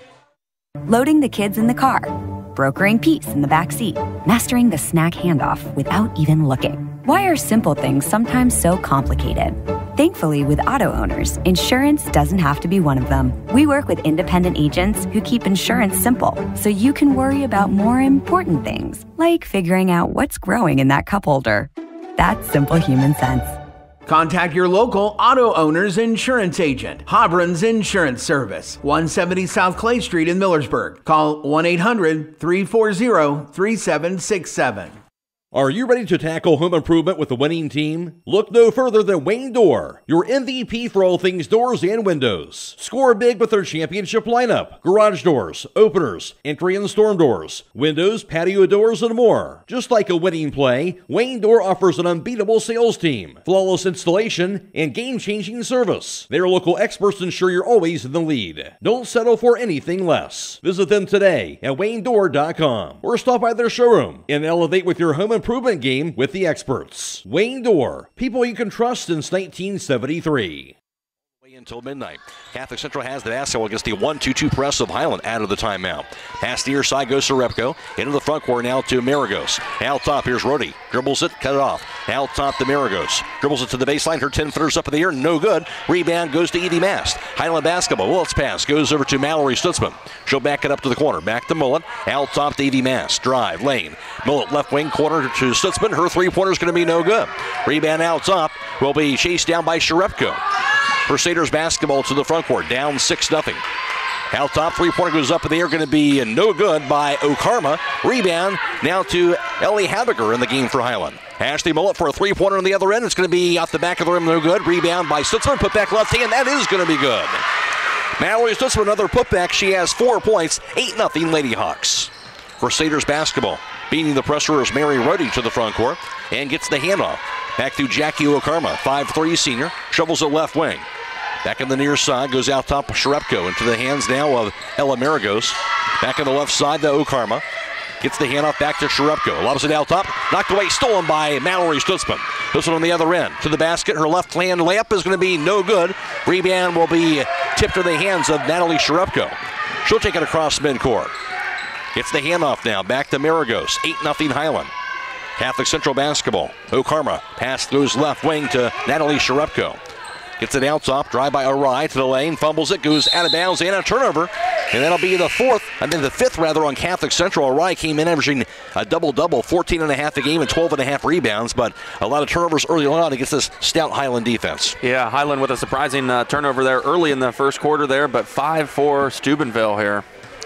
Loading the kids in the car. Brokering peace in the back seat. Mastering the snack handoff without even looking. Why are simple things sometimes so complicated? Thankfully, with auto owners, insurance doesn't have to be one of them. We work with independent agents who keep insurance simple, so you can worry about more important things, like figuring out what's growing in that cup holder. That's simple human sense. Contact your local auto owner's insurance agent. Hobron's Insurance Service, one seventy South Clay Street in Millersburg. Call one eight hundred, three four zero, three seven six seven. Are you ready to tackle home improvement with a winning team? Look no further than Wayne Door, your M V P for all things doors and windows. Score big with their championship lineup. Garage doors, openers, entry and storm doors, windows, patio doors, and more. Just like a winning play, Wayne Door offers an unbeatable sales team, flawless installation, and game-changing service. Their local experts ensure you're always in the lead. Don't settle for anything less. Visit them today at wayne door dot com or stop by their showroom and elevate with your home improvement game with the experts. Wayne Door, people you can trust since nineteen seventy-three. Until midnight. Catholic Central has the basketball against the one two two press of Highland out of the timeout. Past the near side goes to Repko. Into the front court now to Maragos. Out top, here's Rhodey. Dribbles it, cut it off. Out top to Maragos. Dribbles it to the baseline. Her ten-footers up in the air, no good. Rebound goes to Edie Mast. Highland basketball. Willet's pass goes over to Mallory Stutzman. She'll back it up to the corner. Back to Mullet. Out top to Edie Mast. Drive, lane. Mullet left wing corner to Stutzman. Her three-pointer's going to be no good. Rebound out top will be chased down by Sharupko. Crusaders basketball to the front court, down six nothing. Out top, three-pointer goes up in the air, going to be no good by Okarma. Rebound now to Ellie Habiger in the game for Highland. Ashley Mullet for a three-pointer on the other end. It's going to be off the back of the rim, no good. Rebound by Stutzman, put back left hand. That is going to be good. Mallory Stutzman, another putback. She has four points, eight nothing Lady Hawks. Crusaders basketball. Beating the pressure is Mary Rhodey to the front court and gets the handoff. Back to Jackie Okarma, five three senior. Shovels it left wing. Back on the near side, goes out top of Sharupko into the hands now of Ella Maragos. Back on the left side to Okarma. Gets the handoff back to Sharupko. Lobs it out top. Knocked away, stolen by Mallory Stutzman. This one on the other end. To the basket. Her left hand layup is going to be no good. Rebound will be tipped to the hands of Natalie Sharupko. She'll take it across midcourt. Gets the handoff now. Back to Maragos. eight nothing Highland. Catholic Central basketball. Okarma. Pass goes left wing to Natalie Sharupko. Gets it out top, drive by Arai to the lane, fumbles it, goes out of bounds and a turnover. And that'll be the fourth, I mean the fifth rather on Catholic Central. Arai came in averaging a double-double, fourteen and a half a game and twelve and a half rebounds, but a lot of turnovers early on against this stout Highland defense. Yeah, Highland with a surprising uh, turnover there early in the first quarter there, but five for Steubenville here.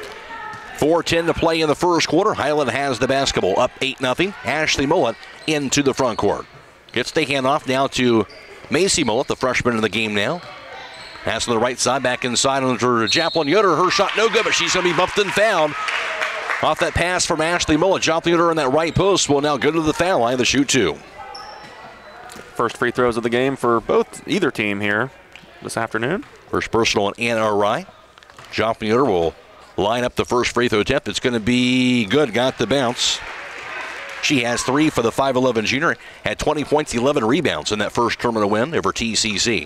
four ten to play in the first quarter. Highland has the basketball up eight nothing. Ashley Mullet into the front court. Gets the handoff now to Macy Mullet, the freshman in the game now. Pass on the right side, back inside under Joplin Yoder. Her shot no good, but she's going to be bumped and fouled. Off that pass from Ashley Mullet. Joplin Yoder in that right post will now go to the foul line to shoot two. First free throws of the game for both either team here this afternoon. First personal on Anna Arai. Joplin Yoder will line up the first free throw attempt. It's going to be good. Got the bounce. She has three for the five eleven junior. Had twenty points, eleven rebounds in that first tournament win over T C C.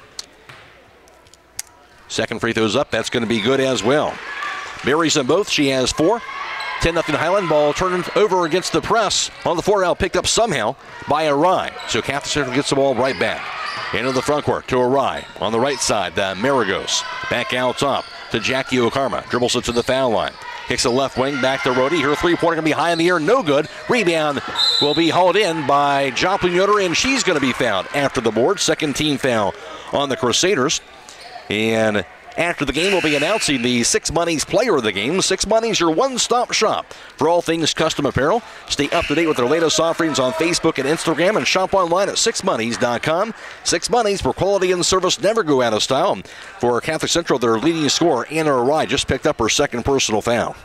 Second free throw's up. That's going to be good as well. Marries them both. She has four. ten nothing Highland. Ball turned over against the press on the floor now, picked up somehow by Arai. So Catholic Central gets the ball right back. Into the front court to Arai. On the right side, the Marigos. Back out top to Jackie Okarma. Dribbles it to the foul line. Kicks the left wing back to Rhodey. Her three-pointer going to be high in the air. No good. Rebound will be hauled in by Joplin Yoder, and she's going to be fouled after the board. Second team foul on the Crusaders. And after the game, we'll be announcing the Six Monies player of the game. Six Monies, your one-stop shop for all things custom apparel. Stay up to date with their latest offerings on Facebook and Instagram, and shop online at six monies dot com. Six Monies, for quality and service, never go out of style. For Catholic Central, their leading scorer, Anna Arai, just picked up her second personal foul.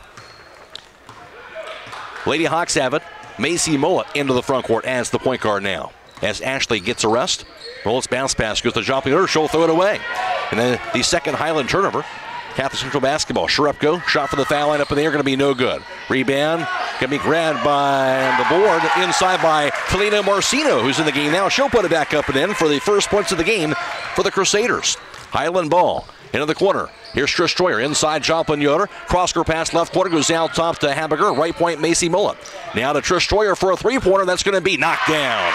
Lady Hawks have it. Macy Mullet into the front court as the point guard now. As Ashley gets a rest. Mullet's bounce pass goes to Joplin. She'll throw it away. And then the second Highland turnover. Catholic Central basketball. Sharepko, shot for the foul line up in the air, going to be no good. Rebound can be grabbed by the board inside by Felina Marcino, who's in the game now. She'll put it back up and in for the first points of the game for the Crusaders. Highland ball into the corner. Here's Trish Troyer inside Joplin Yoder. Cross-court pass left corner goes out top to Habiger. Right point Macy Mullet. Now to Trish Troyer for a three-pointer. That's going to be knocked down.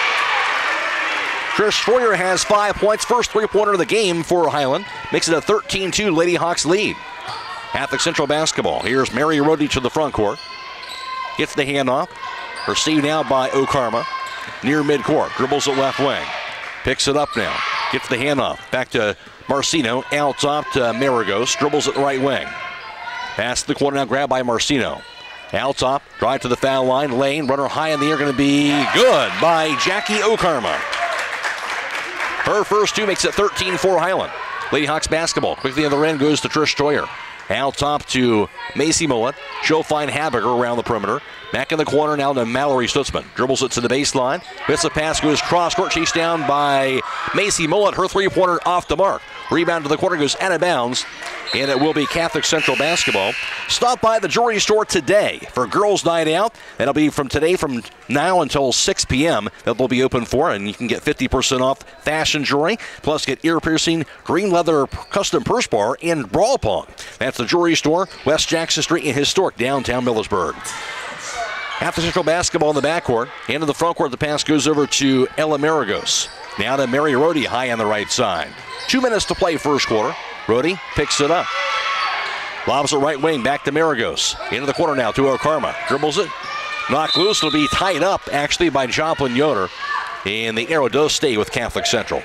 Trish Troyer has five points. First three-pointer of the game for Highland. Makes it a thirteen two Lady Hawks lead. Catholic Central basketball. Here's Mary Rhodey to the front court. Gets the handoff. Received now by Okarma. Near midcourt. Dribbles it left wing. Picks it up now. Gets the handoff. Back to Marcino. Out top to Marigos. Dribbles it right wing. Pass the corner now. Grabbed by Marcino. Out top. Drive to the foul line. Lane. Runner high in the air. Going to be good by Jackie Okarma. Her first two makes it thirteen four Highland. Lady Hawks basketball. Quickly on the end goes to Trish Troyer. Out top to Macy Mullet. She'll find Habiger around the perimeter. Back in the corner now to Mallory Stutzman. Dribbles it to the baseline. Gets the pass, goes cross-court. Chased down by Macy Mullet. Her three-pointer off the mark. Rebound to the corner, goes out of bounds. And it will be Catholic Central basketball. Stop by the jewelry store today for Girls Night Out. That'll be from today from now until six p.m. that will be open for, and you can get fifty percent off fashion jewelry, plus get ear-piercing, green leather custom purse bar, and brawl pong. That's the jewelry store, West Jackson Street in historic downtown Millersburg. Catholic Central basketball in the backcourt. Into the front court, the pass goes over to Ella Marigos. Now to Mary Rhodey high on the right side. Two minutes to play first quarter. Rhodey picks it up. Lobs it right wing back to Marigos. Into the corner now to Okarma. Dribbles it. Knocked loose. It'll be tied up actually by Joplin Yoder. And the arrow does stay with Catholic Central.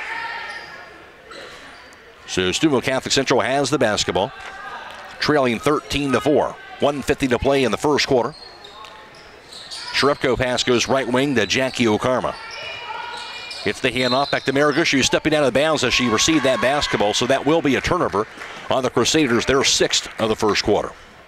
So Steubenville Catholic Central has the basketball. Trailing thirteen to four. one fifty to play in the first quarter. Sharepko pass goes right wing to Jackie Okarma. Gets the handoff back to Marigos. She's stepping out of bounds as she received that basketball, so that will be a turnover on the Crusaders. Their sixth of the first quarter.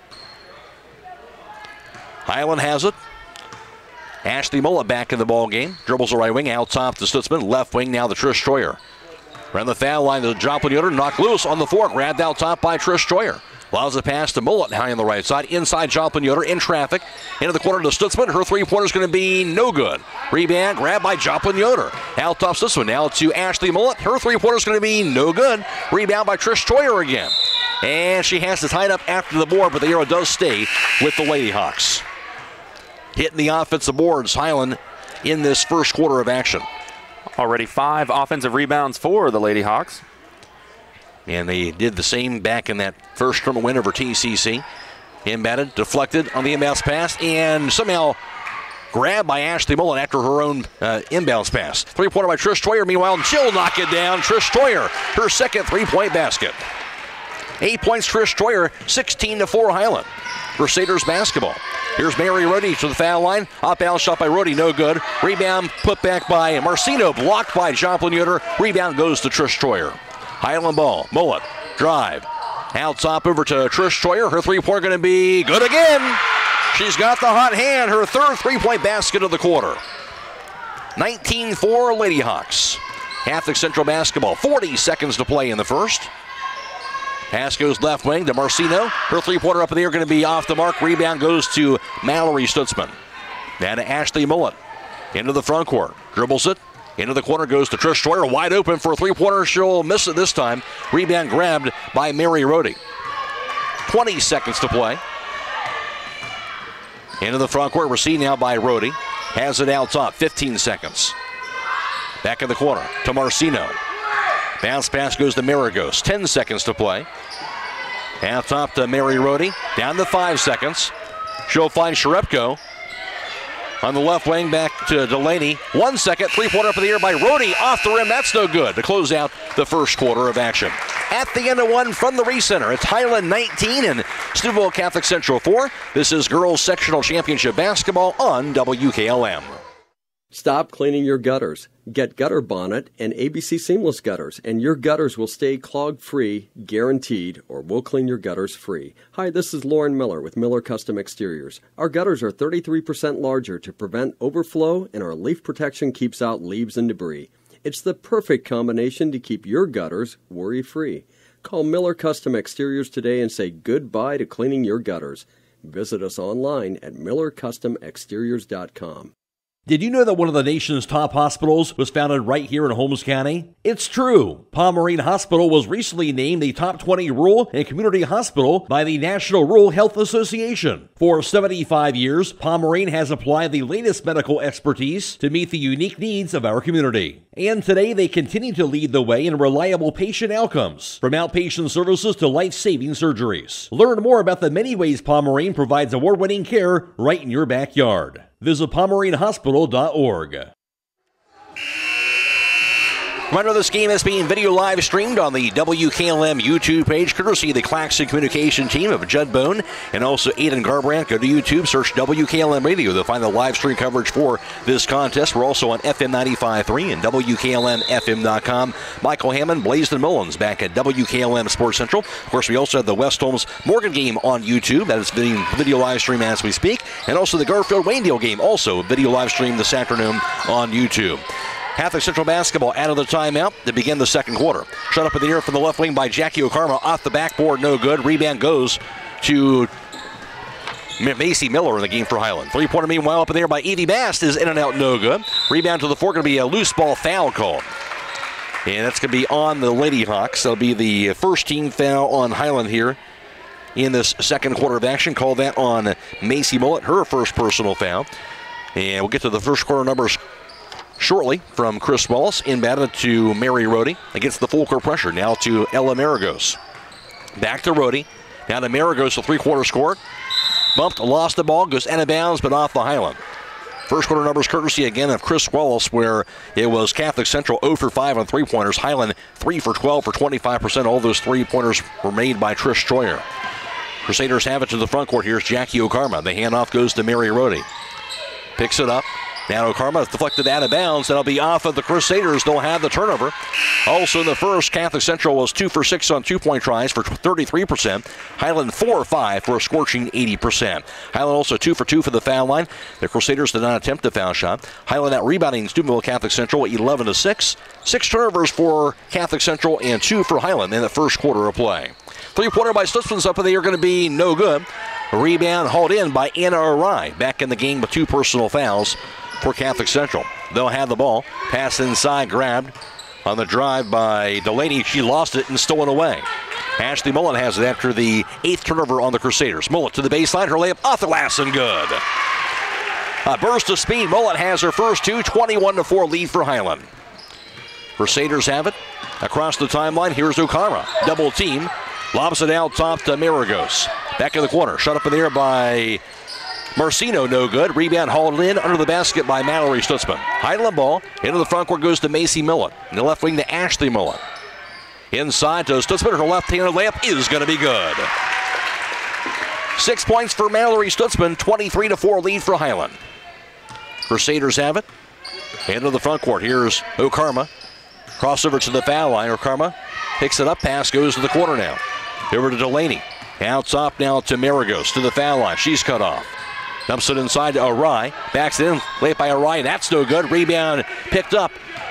Highland has it. Ashley Mullet back in the ball game. Dribbles the right wing, out top to Stutzman. Left wing now to Trish Troyer. Around the foul line to Joplin Yoder. Knocked loose on the floor. Grabbed out top by Trish Troyer. Allows the pass to Mullet high on the right side. Inside Joplin Yoder in traffic. Into the corner to Stutzman. Her three-pointer is going to be no good. Rebound grabbed by Joplin Yoder. Out top Stutzman now to Ashley Mullet. Her three-pointer is going to be no good. Rebound by Trish Troyer again. And she has to tie it up after the board, but the arrow does stay with the Lady Hawks. Hitting the offensive boards, Highland in this first quarter of action. Already five offensive rebounds for the Lady Hawks. And they did the same back in that first tournament win over T C C. Inbounded, deflected on the inbounds pass, and somehow grabbed by Ashley Mullen after her own uh, inbounds pass. Three-pointer by Trish Troyer. Meanwhile, she'll knock it down. Trish Troyer, her second three-point basket. Eight points, Trish Troyer, sixteen to four Highland. Crusaders basketball. Here's Mary Rhodey to the foul line. Outbound shot by Rhodey, no good. Rebound put back by Marcino, blocked by Joplin Yoder. Rebound goes to Trish Troyer. Highland ball, Mullet, drive. Out top over to Trish Troyer. Her three-pointer going to be good again. She's got the hot hand. Her third three-point basket of the quarter. nineteen four Lady Hawks. Catholic Central basketball. forty seconds to play in the first. Pass goes left wing to Marcino. Her three-pointer up in the air going to be off the mark. Rebound goes to Mallory Stutzman. Now to Ashley Mullet. Into the front court. Dribbles it. Into the corner goes to Trish Schroyer. Wide open for a three-pointer. She'll miss it this time. Rebound grabbed by Mary Rohde. twenty seconds to play. Into the front court. We're seen now by Rohde. Has it out top. fifteen seconds. Back in the corner to Marcino. Bounce pass goes to Maragos. ten seconds to play. Out top to Mary Rohde. Down to five seconds. She'll find Sharepko. On the left wing, back to Delaney. One second, three-pointer up in the air by Rohde. Off the rim, that's no good to close out the first quarter of action. At the end of one from the Re-Center, it's Hiland nineteen and Steubenville Catholic Central four. This is Girls Sectional Championship Basketball on W K L M. Stop cleaning your gutters. Get Gutter Bonnet and A B C Seamless Gutters, and your gutters will stay clog-free, guaranteed, or we'll clean your gutters free. Hi, this is Lauren Miller with Miller Custom Exteriors. Our gutters are thirty-three percent larger to prevent overflow, and our leaf protection keeps out leaves and debris. It's the perfect combination to keep your gutters worry-free. Call Miller Custom Exteriors today and say goodbye to cleaning your gutters. Visit us online at miller custom exteriors dot com. Did you know that one of the nation's top hospitals was founded right here in Holmes County? It's true. Pomerene Hospital was recently named the top twenty rural and community hospital by the National Rural Health Association. For seventy-five years, Pomerene has applied the latest medical expertise to meet the unique needs of our community. And today they continue to lead the way in reliable patient outcomes, from outpatient services to life-saving surgeries. Learn more about the many ways Pomerene provides award-winning care right in your backyard. Visit pomerene hospital dot org. Reminder, this game is being video live streamed on the W K L M YouTube page, courtesy of the Claxon communication team of Judd Bone and also Aidan Garabrandt. Go to YouTube, search W K L M Radio. They'll find the live stream coverage for this contest. We're also on F M ninety-five point three and W K L M F M dot com. Michael Hammond, Blaisdon Mullins back at W K L M Sports Central. Of course, we also have the West Holmes Morgan game on YouTube. That is being video live stream as we speak. And also the Garfield-Waynedale game, also video live stream this afternoon on YouTube. Catholic Central basketball out of the timeout to begin the second quarter. Shut up in the air from the left wing by Jackie O'Karma. Off the backboard, no good. Rebound goes to Macy Miller in the game for Hiland. Three-pointer meanwhile up in the air by Evie Bast is in and out, no good. Rebound to the floor, going to be a loose ball foul called. And that's going to be on the Lady Hawks. That'll be the first team foul on Hiland here in this second quarter of action. Call that on Macy Mullet, her first personal foul. And we'll get to the first quarter numbers shortly from Chris Wallace. Inbounded to Mary Rohde against the full court pressure. Now to Ella Maragos. Back to Rohde. Now to Maragos, the three-quarter score. Bumped, lost the ball, goes out of bounds, but off the Hiland. First quarter numbers courtesy again of Chris Wallace, where it was Catholic Central zero for five on three-pointers. Hiland three for twelve for twenty-five percent. All those three-pointers were made by Trish Troyer. Crusaders have it to the front court. Here's Jackie O'Karma. The handoff goes to Mary Rohde. Picks it up. Now O'Karma is deflected out of bounds. That'll be off of the Crusaders. They'll have the turnover. Also in the first, Catholic Central was two for six on two-point tries for thirty-three percent. Hiland four or five for a scorching eighty percent. Hiland also two for two for the foul line. The Crusaders did not attempt a foul shot. Hiland out rebounding Steubenville Catholic Central eleven to six. Six turnovers for Catholic Central and two for Hiland in the first quarter of play. Three-pointer by Stutzman's up, and they are going to be no good. A rebound hauled in by Anna Arai. Back in the game with two personal fouls for Catholic Central. They'll have the ball. Pass inside, grabbed on the drive by Delaney. She lost it and stolen away. Ashley Mullen has it after the eighth turnover on the Crusaders. Mullen to the baseline. Her layup off the glass and good. A burst of speed. Mullen has her first two. twenty-one to four lead for Hiland. Crusaders have it. Across the timeline, here's O'Kara. Double team. Lobs it out top to Maragos. Back in the corner. Shut up in the air by Marcino, no good. Rebound hauled in under the basket by Mallory Stutzman. Highland ball. Into the front court goes to Macy Millen. In the left wing to Ashley Millen. Inside to Stutzman. Her left-handed layup is going to be good. Six points for Mallory Stutzman. twenty-three to four lead for Hiland. Crusaders have it. Into the front court. Here's O'Karma. Crossover to the foul line. O'Karma picks it up. Pass goes to the corner now. Over to Delaney. Out top now to Maragos. To the foul line. She's cut off. Dumps it inside to Arai. Backs it in. Late by Arai. That's no good. Rebound picked up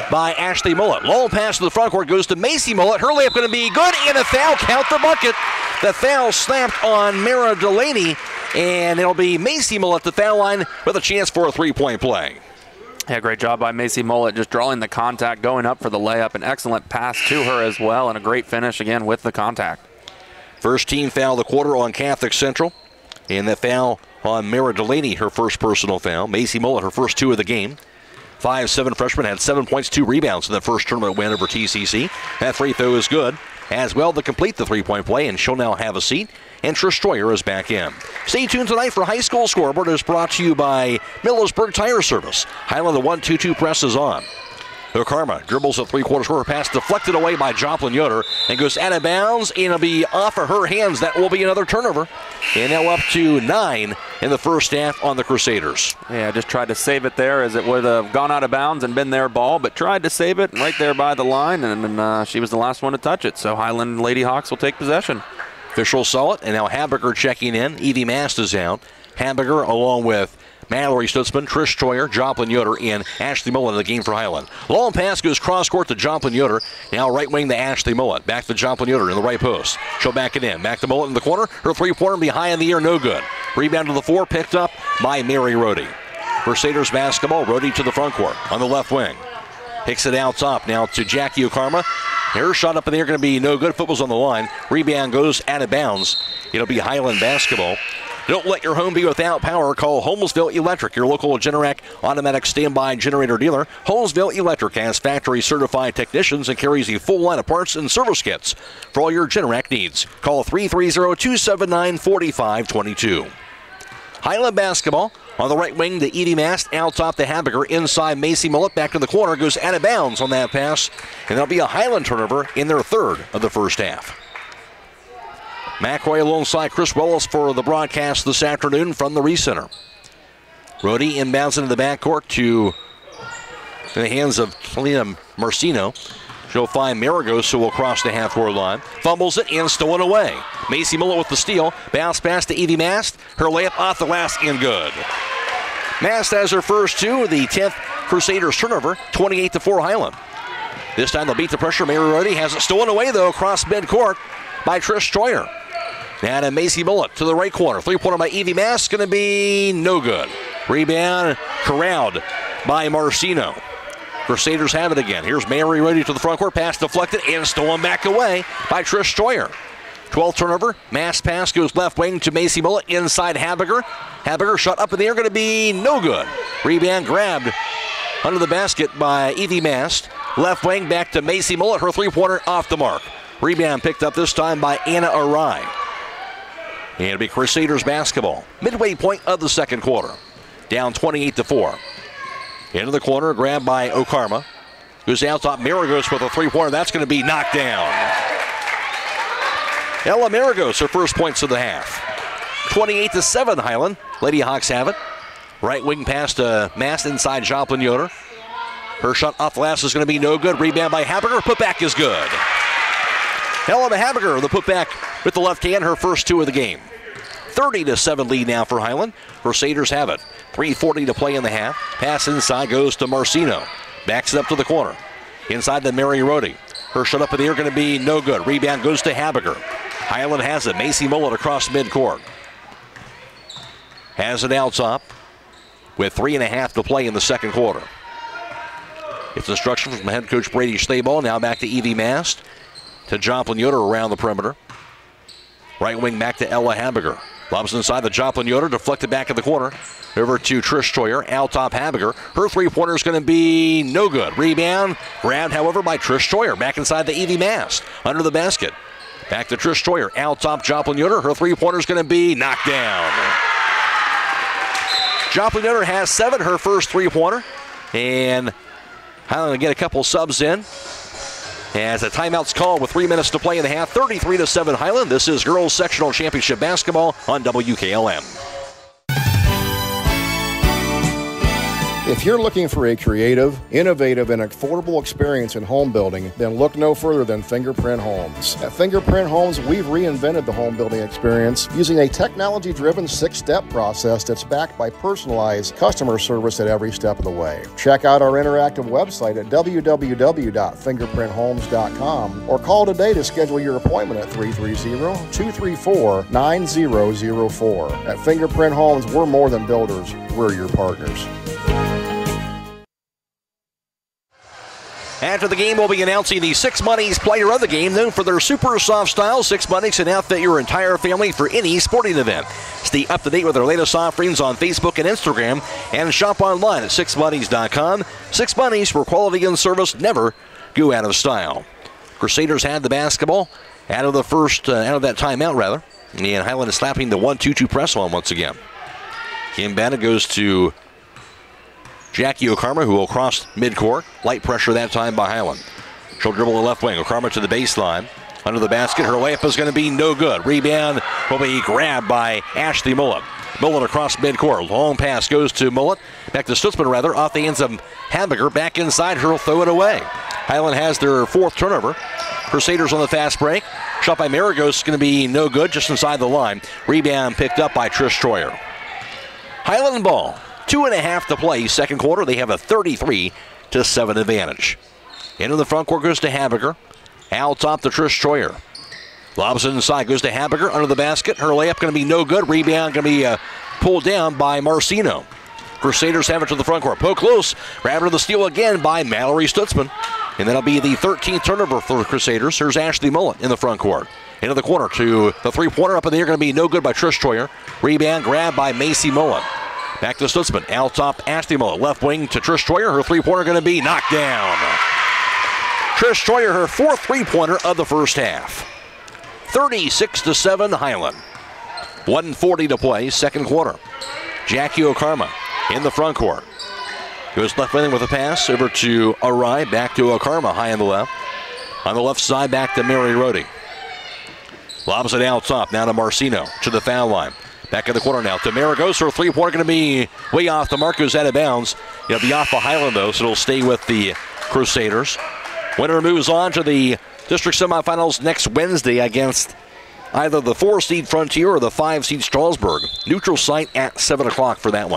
by Ashley Mullet. Long pass to the front court goes to Macy Mullet. Her layup going to be good, and a foul. Count the bucket. The foul slapped on Mara Delaney, and it'll be Macy Mullet at the foul line with a chance for a three-point play. Yeah, great job by Macy Mullet, just drawing the contact, going up for the layup. An excellent pass to her as well, and a great finish again with the contact. First team foul of the quarter on Catholic Central, and that foul on Mara Delaney, her first personal foul. Macy Mullet, her first two of the game. five seven freshman, had seven points, two rebounds in the first tournament win over T C C. That free throw is good as well to complete the three-point play, and she'll now have a seat. And Trish Stroyer is back in. Stay tuned tonight for High School Scoreboard. Is brought to you by Millersburg Tire Service. Hiland, the one two two press is on. Okarma dribbles a three-quarter score pass, deflected away by Joplin Yoder, and goes out of bounds, and it'll be off of her hands. That will be another turnover. And now up to nine in the first half on the Crusaders. Yeah, just tried to save it there as it would have gone out of bounds and been their ball, but tried to save it right there by the line, and, and uh, she was the last one to touch it. So Hiland Lady Hawks will take possession. Officials saw it, and now Hamburger checking in. Evie Mast is out. Hamburger along with Mallory Stutzman, Trish Troyer, Joplin Yoder, and Ashley Mullet in the game for Hiland. Long pass goes cross court to Joplin Yoder. Now right wing to Ashley Mullet. Back to Joplin Yoder in the right post. She'll back it in. Back to Mullet in the corner. Her three-pointer will be high in the air, no good. Rebound to the floor, picked up by Mary Rohde. Crusaders basketball, Rohde to the front court on the left wing. Picks it out top now to Jackie Okarma. Her shot up in the air going to be no good. Football's on the line. Rebound goes out of bounds. It'll be Hiland basketball. Don't let your home be without power. Call Holmesville Electric, your local Generac automatic standby generator dealer. Holmesville Electric has factory-certified technicians and carries a full line of parts and service kits for all your Generac needs. Call three three zero, two seven nine, four five two two. Hiland basketball on the right wing to Edie Mast, out top to Habiger, inside Macy Mullet, back to the corner, goes out of bounds on that pass, and that'll be a Hiland turnover in their third of the first half. McRoy alongside Chris Wallace for the broadcast this afternoon from the Recenter. Rohde inbounds into the backcourt to in the hands of Kalina Marcino. She'll find Maragos, who will cross the half-court line. Fumbles it and stolen away. Macy Mullet with the steal. Bounce pass to Evie Mast. Her layup off the glass and good. Mast has her first two, the tenth Crusaders turnover, twenty-eight to four Hiland. This time they'll beat the pressure. Mary Rohde has it stolen away, though, across midcourt by Trish Troyer. Now to Macy Mullet to the right corner. Three-pointer by Evie Mast, going to be no good. Rebound corralled by Marcino. Crusaders have it again. Here's Mary Rohde to the front court. Pass deflected and stolen back away by Trish Troyer. twelfth turnover. Mass pass goes left wing to Macy Mullet inside Habiger. Habiger shot up in the air, going to be no good. Rebound grabbed under the basket by Evie Mast. Left wing back to Macy Mullet. Her three-pointer off the mark. Rebound picked up this time by Anna Arai. And it'll be Crusaders basketball. Midway point of the second quarter. Down twenty-eight to four. Into the corner, grabbed by Okarma. Goes out top, Maragos with a three-pointer. That's going to be knocked down. Ella Maragos, her first points of the half. twenty-eight to seven, Hiland. Lady Hawks have it. Right wing pass to Mast inside Joplin Yoder. Her shot off the glass is going to be no good. Rebound by Habiger. Putback is good. Ella Habiger, the putback with the left hand, her first two of the game. thirty to seven lead now for Hiland. Crusaders have it. three forty to play in the half. Pass inside goes to Marcino. Backs it up to the corner. Inside to Mary Rohde. Her shot up in the air going to be no good. Rebound goes to Habiger. Hiland has it. Macy Mullet across midcourt. Has it out top with three and a half to play in the second quarter. It's instruction from head coach Brady Stayball. Now back to Evie Mast. To Joplin Yoder around the perimeter. Right wing back to Ella Habiger. Lobs inside the Joplin Yoder, deflected back in the corner. Over to Trish Troyer, out top Habiger. Her three-pointer is going to be no good. Rebound, grabbed, however, by Trish Troyer. Back inside the Evie Mast, under the basket. Back to Trish Troyer, out top Joplin Yoder. Her three-pointer is going to be knocked down. Joplin Yoder has seven, her first three-pointer. And Hiland will get a couple subs in. As a timeout's called with three minutes to play in the half, thirty-three to seven Hiland. This is Girls Sectional Championship Basketball on W K L M. If you're looking for a creative, innovative, and affordable experience in home building, then look no further than Fingerprint Homes. At Fingerprint Homes, we've reinvented the home building experience using a technology-driven six-step process that's backed by personalized customer service at every step of the way. Check out our interactive website at w w w dot fingerprint homes dot com or call today to schedule your appointment at three three zero, two three four, nine zero zero four. At Fingerprint Homes, we're more than builders, we're your partners. After the game, we'll be announcing the Six Monies Player of the Game, known for their super soft style. Six Monies can outfit your entire family for any sporting event. Stay up to date with our latest offerings on Facebook and Instagram, and shop online at six monies dot com. Six Monies, where quality and service never go out of style. Crusaders had the basketball out of the first, uh, out of that timeout rather, and Hiland is slapping the one two two press on once again. Inbound goes to Jackie Okarma, who will cross midcourt. Light pressure that time by Hiland. She'll dribble the left wing. Okarma to the baseline. Under the basket. Her layup is going to be no good. Rebound will be grabbed by Ashley Mullet. Mullet across midcourt. Long pass goes to Mullet. Back to Stutzman, rather. Off the hands of Hamburger. Back inside. Her'll throw it away. Hiland has their fourth turnover. Crusaders on the fast break. Shot by Maragos going to be no good. Just inside the line. Rebound picked up by Trish Troyer. Hiland ball. Two and a half to play. Second quarter, they have a thirty-three to seven advantage. Into the front court goes to Hamburger. Out top to Trish Troyer. Lobs it inside, goes to Hamburger under the basket. Her layup going to be no good. Rebound going to be uh, pulled down by Marcino. Crusaders have it to the front court. Poke loose. Grab her the steal again by Mallory Stutzman. And that'll be the thirteenth turnover for the Crusaders. Here's Ashley Mullet in the front court. Into the corner to the three-pointer up in the air. Going to be no good by Trish Troyer. Rebound grab by Macy Mullet. Back to Stutzman. Out top, Ashley Mullet. Left wing to Trish Troyer. Her three-pointer going to be knocked down. Trish Troyer, her fourth three-pointer of the first half. thirty-six to seven, Hiland. one forty to play, second quarter. Jackie Okarma in the front court. Goes left wing with a pass over to Arai. Back to Okarma, high on the left. On the left side, back to Mary Rohde. Lobs it out top, now to Marcino, to the foul line. Back in the corner now to Maragos. Her three-pointer going to be way off the mark. Goes out of bounds. It'll be off the Hiland, though, so it'll stay with the Crusaders. Winner moves on to the district semifinals next Wednesday against either the four-seed Frontier or the five-seed Strasburg. Neutral site at seven o'clock for that one.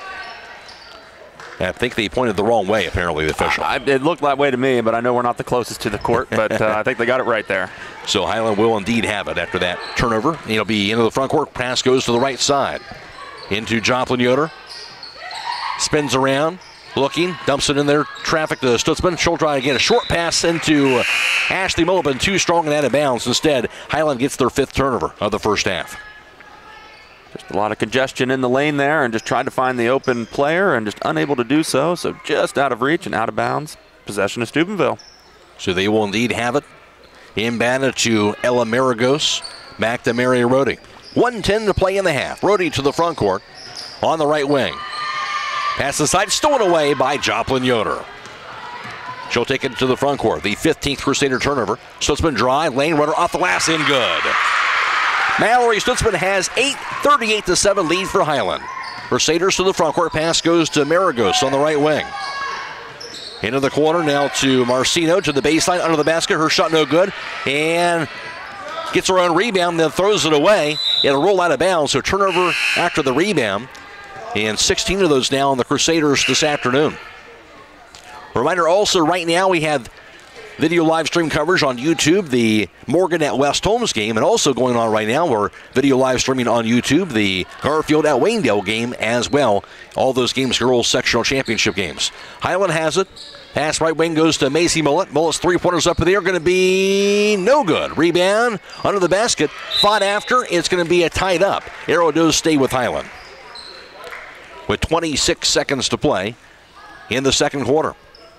I think they pointed the wrong way, apparently, the official. Uh, it looked that way to me, but I know we're not the closest to the court, but uh, I think they got it right there. So Hiland will indeed have it after that turnover. It'll be into the front court. Pass goes to the right side. Into Joplin Yoder. Spins around, looking, dumps it in there. Traffic to Stutzman. She'll try to get a short pass into Ashley Mullet, but too strong and out of bounds. Instead, Hiland gets their fifth turnover of the first half. Just a lot of congestion in the lane there and just trying to find the open player and just unable to do so. So just out of reach and out of bounds. Possession of Steubenville. So they will indeed have it. Inbounded to Ella Maragos. Back to Mary Rohde. one ten to play in the half. Rohde to the front court on the right wing. Pass inside, stolen away by Joplin Yoder. She'll take it to the front court. The fifteenth Crusader turnover. Stutzman dry, lane runner off the glass in good. Mallory Stutzman has eight, thirty-eight to seven lead for Hiland. Crusaders to the front court. Pass goes to Maragos on the right wing. Into the corner now to Marcino to the baseline under the basket. Her shot no good. And gets her own rebound, then throws it away. It'll roll out of bounds. So turnover after the rebound. And sixteen of those now on the Crusaders this afternoon. Reminder also, right now we have video live stream coverage on YouTube, the Morgan at West Holmes game, and also going on right now, we're video live streaming on YouTube, the Garfield at Waynedale game as well. All those games, girls sectional championship games. Hiland has it. Pass right wing goes to Macy Mullet. Mullet's three-pointers up in the air, going to be no good. Rebound under the basket. Fought after. It's going to be a tied up. Arrow does stay with Hiland. With twenty-six seconds to play in the second quarter.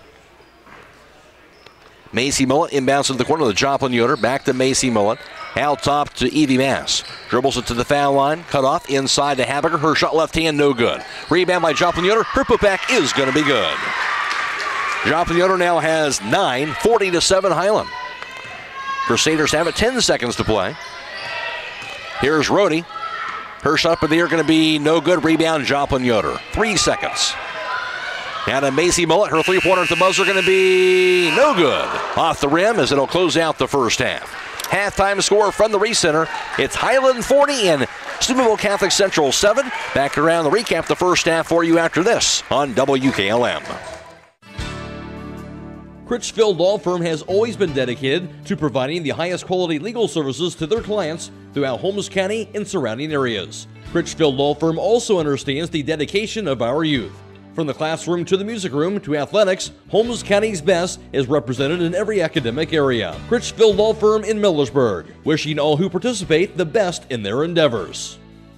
Macy Mullet inbounds to the corner of the Joplin Yoder. Back to Macy Mullet. Out top to Evie Mass. Dribbles it to the foul line. Cut off inside to Habiger. Her shot left hand, no good. Rebound by Joplin Yoder. Her putback is going to be good. Joplin Yoder now has nine, forty to seven Hiland. Crusaders have it, ten seconds to play. Here's Rohde. Her shot up in the air going to be no good. Rebound Joplin Yoder. Three seconds. And a Macy Mullet, her three-pointer at the buzzer going to be no good. Off the rim as it'll close out the first half. Halftime score from the Reese Center. It's Hiland forty and Steubenville Catholic Central seven. Back around the recap the first half for you after this on W K L M. Critchfield Law Firm has always been dedicated to providing the highest quality legal services to their clients throughout Holmes County and surrounding areas. Critchfield Law Firm also understands the dedication of our youth. From the classroom to the music room to athletics, Holmes County's best is represented in every academic area. Critchfield Law Firm in Millersburg, wishing all who participate the best in their endeavors.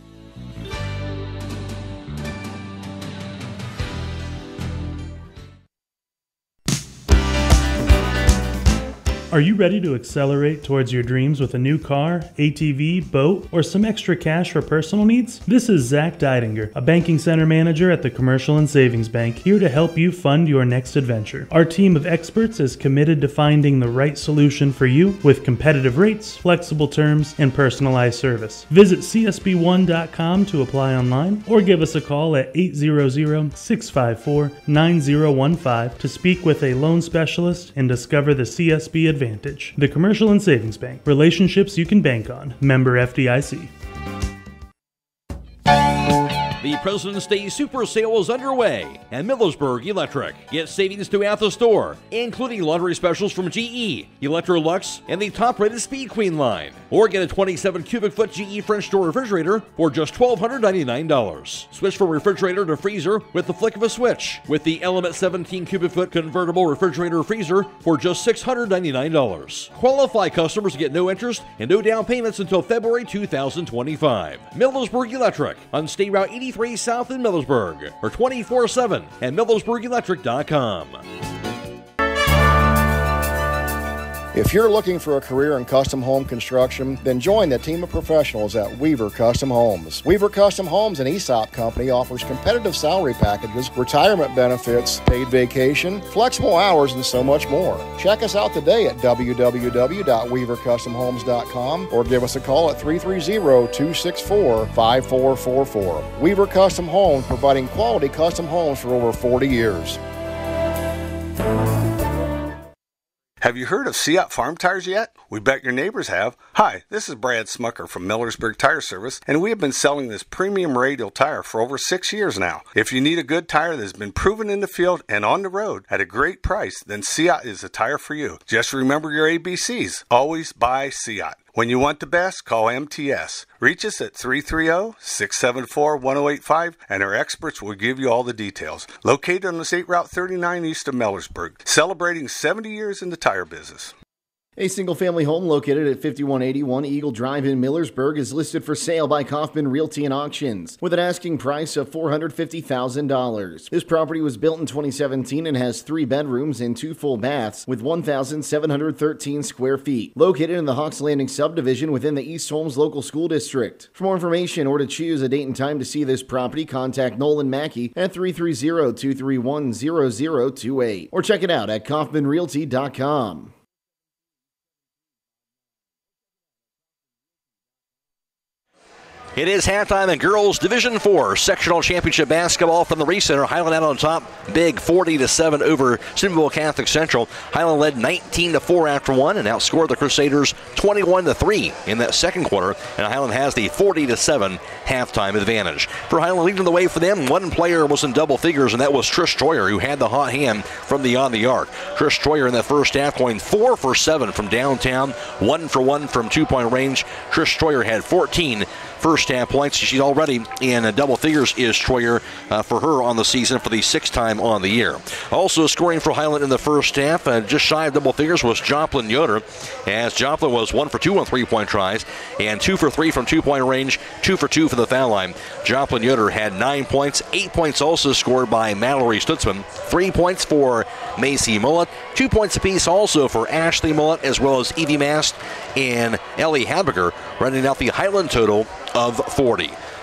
Are you ready to accelerate towards your dreams with a new car, A T V, boat, or some extra cash for personal needs? This is Zach Deidinger, a banking center manager at the Commercial and Savings Bank, here to help you fund your next adventure. Our team of experts is committed to finding the right solution for you with competitive rates, flexible terms, and personalized service. Visit C S B one dot com to apply online or give us a call at eight hundred, six five four, nine zero one five to speak with a loan specialist and discover the C S B advantage. The Commercial and Savings Bank. Relationships you can bank on. Member F D I C. The President's Day Super Sale is underway at Millersburg Electric. Get savings throughout the store, including laundry specials from G E, Electrolux, and the top-rated Speed Queen line. Or get a twenty-seven cubic foot G E French door refrigerator for just one thousand two hundred ninety-nine dollars. Switch from refrigerator to freezer with the flick of a switch with the Element seventeen cubic foot convertible refrigerator freezer for just six hundred ninety-nine dollars. Qualified customers get no interest and no down payments until February two thousand twenty-five. Millersburg Electric on State Route eighty-three South in Millersburg, or twenty-four seven at millersburg electric dot com. If you're looking for a career in custom home construction, then join the team of professionals at Weaver Custom Homes. Weaver Custom Homes, an E S O P company, offers competitive salary packages, retirement benefits, paid vacation, flexible hours, and so much more. Check us out today at w w w dot weaver custom homes dot com or give us a call at three three zero, two six four, five four four four. Weaver Custom Homes, providing quality custom homes for over forty years. Have you heard of Seat Farm Tires yet? We bet your neighbors have. Hi, this is Brad Smucker from Millersburg Tire Service, and we have been selling this premium radial tire for over six years now. If you need a good tire that has been proven in the field and on the road at a great price, then Seat is the tire for you. Just remember your A B Cs. Always buy Seat. When you want the best, call M T S. Reach us at three three zero, six seven four, one zero eight five, and our experts will give you all the details. Located on the State Route thirty-nine east of Millersburg, celebrating seventy years in the tire business. A single-family home located at fifty-one eighty-one Eagle Drive in Millersburg is listed for sale by Kaufman Realty and Auctions with an asking price of four hundred fifty thousand dollars. This property was built in twenty seventeen and has three bedrooms and two full baths with one thousand seven hundred thirteen square feet. Located in the Hawks Landing subdivision within the East Holmes Local School District. For more information or to choose a date and time to see this property, contact Nolan Mackey at three three zero, two three one, zero zero two eight or check it out at kaufman realty dot com. It is halftime in girls Division four sectional championship basketball from the Reese Center. Hiland out on top, big forty to seven over Steubenville Catholic Central. Hiland led nineteen to four after one and outscored the Crusaders twenty-one to three in that second quarter. And Hiland has the forty to seven halftime advantage. For Hiland leading the way for them, one player was in double figures, and that was Trish Troyer, who had the hot hand from beyond the arc. Trish Troyer in that first half going four for seven from downtown, one for one from two-point range. Trish Troyer had fourteen first half points. She's already in double figures, is Troyer, uh, for her on the season for the sixth time on the year. Also scoring for Hiland in the first half, uh, just shy of double figures, was Joplin Yoder, as Joplin was one for two on three-point tries and two for three from two-point range, two for two for the foul line. Joplin Yoder had nine points, eight points also scored by Mallory Stutzman, three points for Macy Mullet, two points apiece also for Ashley Mullet, as well as Evie Mast and Ellie Habiger, running out the Hiland total of forty.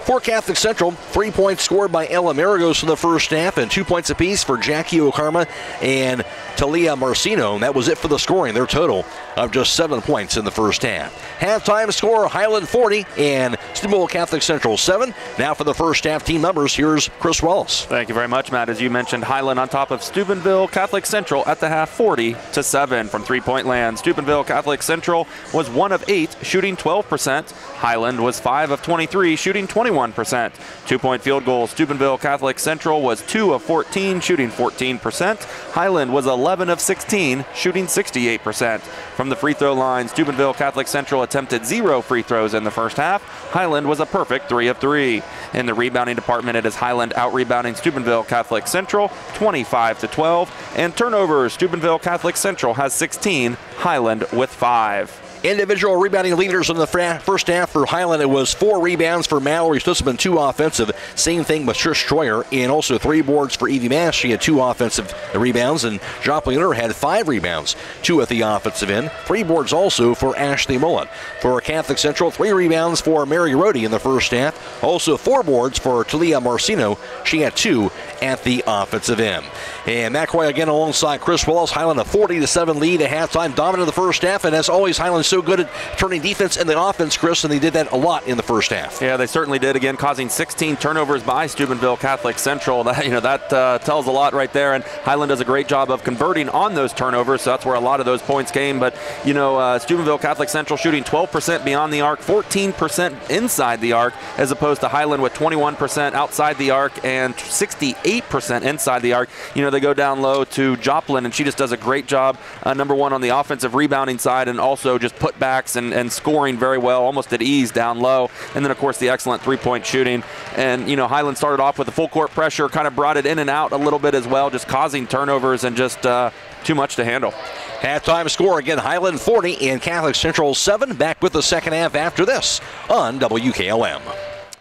For Catholic Central, three points scored by Ella Maragos in the first half and two points apiece for Jackie Okarma and Talia Marcino. And that was it for the scoring. Their total of just seven points in the first half. Halftime score, Hiland forty and Steubenville Catholic Central seven. Now for the first half team numbers, here's Chris Wallace. Thank you very much, Matt. As you mentioned, Hiland on top of Steubenville Catholic Central at the half, forty to seven from three-point land. Steubenville Catholic Central was one of eight, shooting twelve percent. Hiland was five of twenty-three, shooting twenty-one percent. Two-point field goal, Steubenville Catholic Central was two of fourteen, shooting fourteen percent. Hiland was eleven of sixteen, shooting sixty-eight percent. From the free throw line, Steubenville Catholic Central attempted zero free throws in the first half. Hiland was a perfect three of three. In the rebounding department, it is Hiland out-rebounding Steubenville Catholic Central twenty-five to twelve. And turnovers, Steubenville Catholic Central has sixteen, Hiland with five. Individual rebounding leaders in the first half for Hiland. It was four rebounds for Mallory Stutzman, two offensive. Same thing with Trish Troyer, and also three boards for Evie Mass. She had two offensive rebounds, and Joplin Utter had five rebounds, two at the offensive end. Three boards also for Ashley Mullen. For Catholic Central, three rebounds for Mary Rohde in the first half. Also four boards for Talia Marcino. She had two at the offensive end. And Matt Coy again alongside Chris Wallace. Hiland a forty to seven lead at halftime, dominant in the first half, and as always, Hiland so good at turning defense and the offense, Chris, and they did that a lot in the first half. Yeah, they certainly did. Again, causing sixteen turnovers by Steubenville Catholic Central. That, you know, that uh, tells a lot right there, and Hiland does a great job of converting on those turnovers, so that's where a lot of those points came. But, you know, uh, Steubenville Catholic Central shooting twelve percent beyond the arc, fourteen percent inside the arc, as opposed to Hiland with twenty-one percent outside the arc and sixty-eight percent inside the arc. You know, they go down low to Joplin, and she just does a great job, uh, number one, on the offensive rebounding side, and also just putbacks and, and scoring very well, almost at ease down low. And then, of course, the excellent three-point shooting. And, you know, Hiland started off with the full court pressure, kind of brought it in and out a little bit as well, just causing turnovers and just uh, too much to handle. Halftime score again, Hiland forty and Catholic Central seven. Back with the second half after this on W K L M.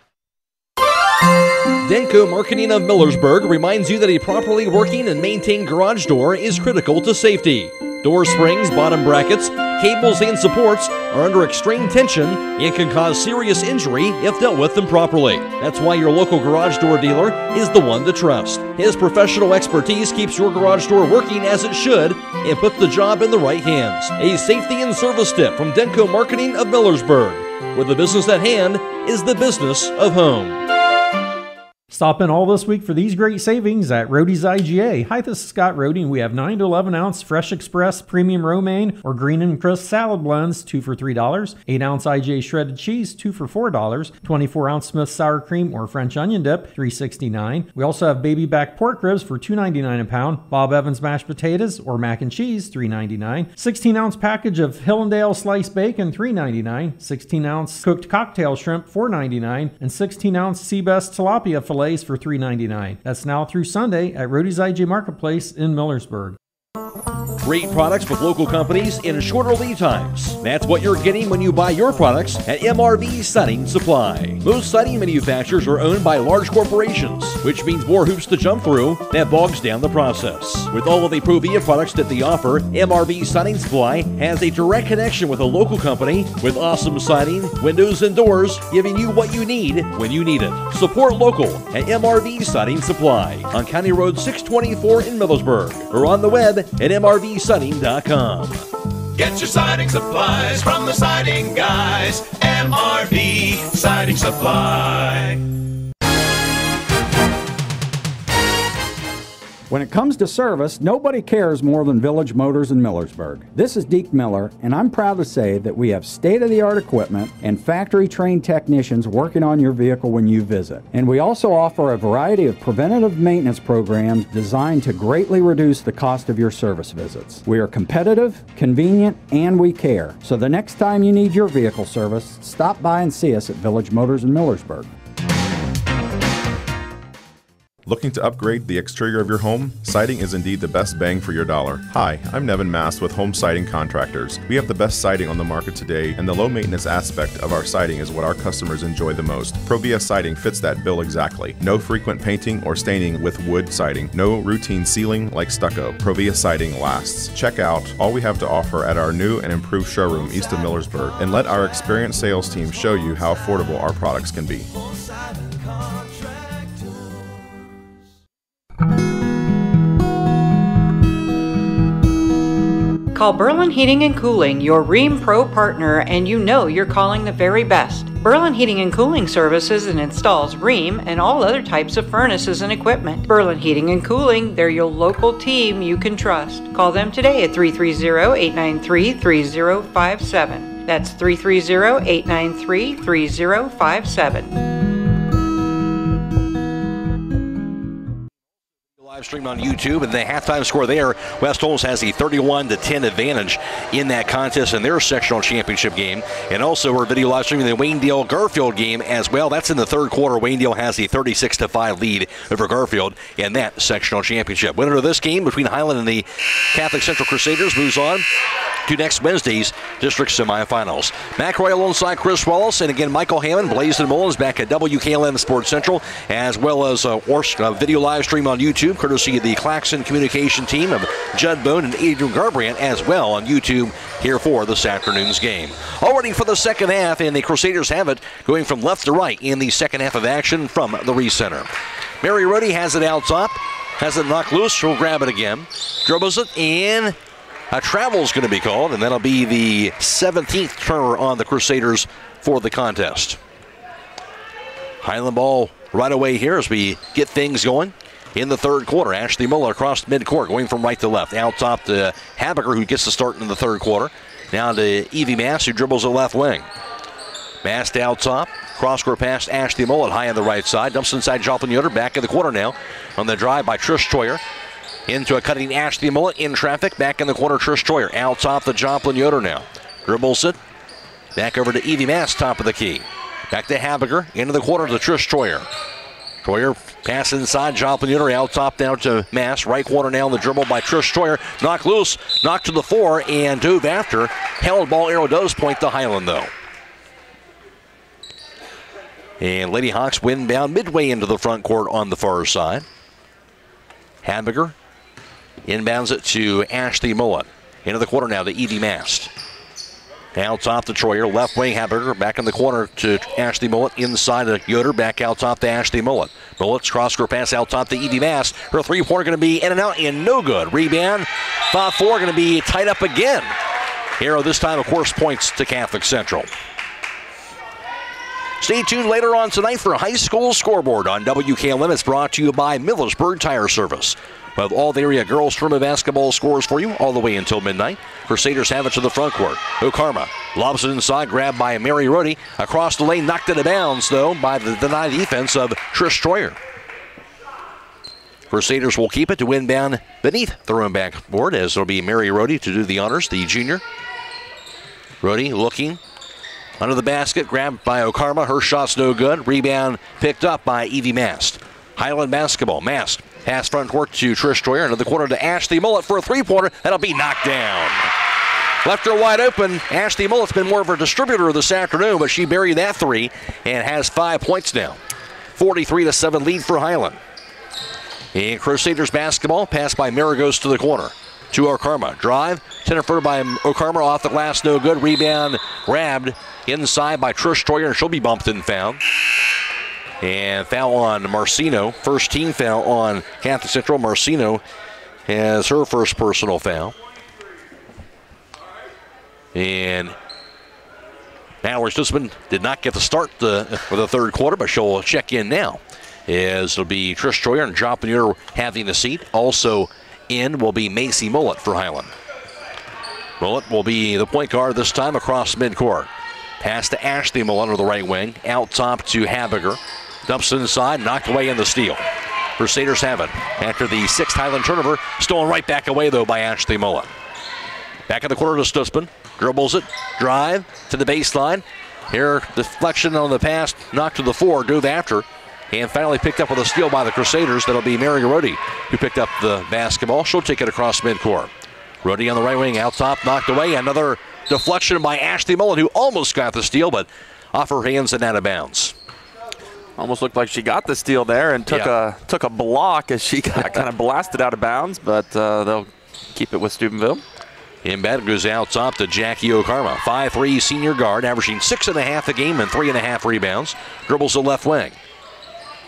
Denko Marketing of Millersburg reminds you that a properly working and maintained garage door is critical to safety. Door springs, bottom brackets, cables, and supports are under extreme tension and can cause serious injury if dealt with improperly. That's why your local garage door dealer is the one to trust. His professional expertise keeps your garage door working as it should and puts the job in the right hands. A safety and service tip from Denko Marketing of Millersburg, where the business at hand is the business of home. Stop in all this week for these great savings at Rohde's I G A. Hi, this is Scott Rohde, and we have nine to eleven ounce Fresh Express Premium Romaine or Green and Crisp Salad Blends, two for three dollars. eight ounce I G A Shredded Cheese, two for four dollars. twenty-four ounce Smith's Sour Cream or French Onion Dip, three sixty-nine. We also have baby back pork ribs for two ninety-nine a pound. Bob Evans Mashed Potatoes or Mac and Cheese, three ninety-nine. sixteen ounce package of Hillendale Sliced Bacon, three ninety-nine. sixteen ounce Cooked Cocktail Shrimp, four ninety-nine. And sixteen ounce Seabest Tilapia Fillets for three ninety-nine. That's now through Sunday at Rohde's I G A Marketplace in Millersburg. Great products with local companies in shorter lead times. That's what you're getting when you buy your products at M R V Siding Supply. Most siding manufacturers are owned by large corporations, which means more hoops to jump through that bogs down the process. With all of the Provia products that they offer, M R V Siding Supply has a direct connection with a local company with awesome siding, windows, and doors, giving you what you need when you need it. Support local at M R V Siding Supply on County Road six twenty-four in Millersburg or on the web at M R V siding dot com. Get your siding supplies from the siding guys. M R V Siding Supply. When it comes to service, nobody cares more than Village Motors in Millersburg. This is Deke Miller, and I'm proud to say that we have state-of-the-art equipment and factory-trained technicians working on your vehicle when you visit. And we also offer a variety of preventative maintenance programs designed to greatly reduce the cost of your service visits. We are competitive, convenient, and we care. So the next time you need your vehicle service, stop by and see us at Village Motors in Millersburg. Looking to upgrade the exterior of your home? Siding is indeed the best bang for your dollar. Hi, I'm Nevin Mast with Home Siding Contractors. We have the best siding on the market today, and the low maintenance aspect of our siding is what our customers enjoy the most. Provia siding fits that bill exactly. No frequent painting or staining with wood siding. No routine sealing like stucco. Provia siding lasts. Check out all we have to offer at our new and improved showroom east of Millersburg, and let our experienced sales team show you how affordable our products can be. Call Berlin Heating and Cooling, your Rheem Pro partner, and you know you're calling the very best. Berlin Heating and Cooling services and installs Rheem and all other types of furnaces and equipment. Berlin Heating and Cooling, they're your local team you can trust. Call them today at three three zero, eight nine three, three zero five seven. That's three three zero, eight nine three, three zero five seven. Live stream on YouTube, and the halftime score there, West Holmes has a thirty-one to ten advantage in that contest in their sectional championship game. And also we're video live streaming the Waynedale Garfield game as well. That's in the third quarter. Waynedale has a thirty-six to five lead over Garfield in that sectional championship. Winner of this game between Hiland and the Catholic Central Crusaders moves on to next Wednesday's district semifinals. McRoy alongside Chris Wallace, and again Michael Hammond, Blaisdon Mullins back at W K L M Sports Central, as well as a uh, video live stream on YouTube, courtesy of the Claxon communication team of Judd Bone and Aidan Garabrandt, as well on YouTube here for this afternoon's game. All ready for the second half, and the Crusaders have it going from left to right in the second half of action from the Re-Center. Mary Ruddy has it out top, has it knocked loose, she'll grab it again, dribbles it, and a travel's going to be called, and that'll be the seventeenth turnover on the Crusaders for the contest. Hiland ball right away here as we get things going in the third quarter. Ashley Muller across midcourt, going from right to left. Out top to Habecker, who gets the start in the third quarter. Now to Evie Mass, who dribbles the left wing. Mass out top. Cross-court pass Ashley Muller high on the right side. Dumps inside Joplin Yoder, back in the quarter now. On the drive by Trish Troyer. Into a cutting Ashley Mullet in traffic. Back in the corner, Trish Troyer. Out top the Joplin Yoder now. Dribbles it. Back over to Evie Mass, top of the key. Back to Habecker. Into the quarter to Trish Troyer. Troyer pass inside. Joplin Yoder out top down to Mass. Right corner now in the dribble by Trish Troyer. Knocked loose. Knocked to the floor and dove after. Held ball arrow does point to Hiland though. And Lady Hawks windbound midway into the front court on the far side. Habecker inbounds it to Ashley Mullet. Into the quarter now to Evie Mast. Out top to Troyer. Left wing Habecker. Back in the corner to Ashley Mullet. Inside to Yoder. Back out top to Ashley Mullet. Mullet's cross-court pass out top to Evie Mast. Her three-pointer going to be in and out and no good. Rebound. five four going to be tied up again. Arrow this time, of course, points to Catholic Central. Stay tuned later on tonight for a high school scoreboard on W K L M. It's brought to you by Millersburg Tire Service. We'll have all the area girls tournament basketball scores for you all the way until midnight. Crusaders have it to the front court. Okarma lobs it inside, grabbed by Mary Rhodey. Across the lane, knocked it out of bounds, though, by the denied defense of Trish Troyer. Crusaders will keep it to inbound beneath the room backboard, as it'll be Mary Rhodey to do the honors, the junior. Rhodey looking under the basket, grabbed by Okarma. Her shot's no good. Rebound picked up by Evie Mast. Hiland basketball. Mast pass front court to Trish Troyer. Into the corner to Ashley Mullet for a three-pointer. That'll be knocked down. Left her wide open. Ashley Mullet's been more of a distributor this afternoon, but she buried that three and has five points now. forty-three to seven lead for Hiland. And Crusaders basketball. Pass by Maragos to the corner. To Okarma. Drive. Tenderford by Okarma off the glass. No good. Rebound grabbed inside by Trish Troyer, and she'll be bumped and fouled. And foul on Marcino. First team foul on Catholic Central. Marcino has her first personal foul. And Mallory Stutzman did not get the start the, for the third quarter, but she'll check in now. As it'll be Trish Troyer and Joplin Yoder having the seat. Also in will be Macy Mullet for Hiland. Mullet will be the point guard this time across midcourt. Pass to Ashley Mullet under the right wing. Out top to Habecker. Dumps it inside, knocked away in the steal. Crusaders have it after the sixth Hiland turnover. Stolen right back away, though, by Ashley Mullet. Back in the corner to Stutzman. Dribbles it. Drive to the baseline. Here, deflection on the pass. Knocked to the floor. Dove after. And finally picked up with a steal by the Crusaders. That'll be Mary Rhodey, who picked up the basketball. She'll take it across midcourt. Rhodey on the right wing. Out top. Knocked away. Another deflection by Ashley Mullet, who almost got the steal, but off her hands and out of bounds. Almost looked like she got the steal there and took yeah. a took a block as she got kind of blasted out of bounds, but uh, they'll keep it with Steubenville. Inbound goes out top to Jackie Okarma. five three senior guard, averaging six and a half a game and three and a half rebounds. Dribbles the left wing.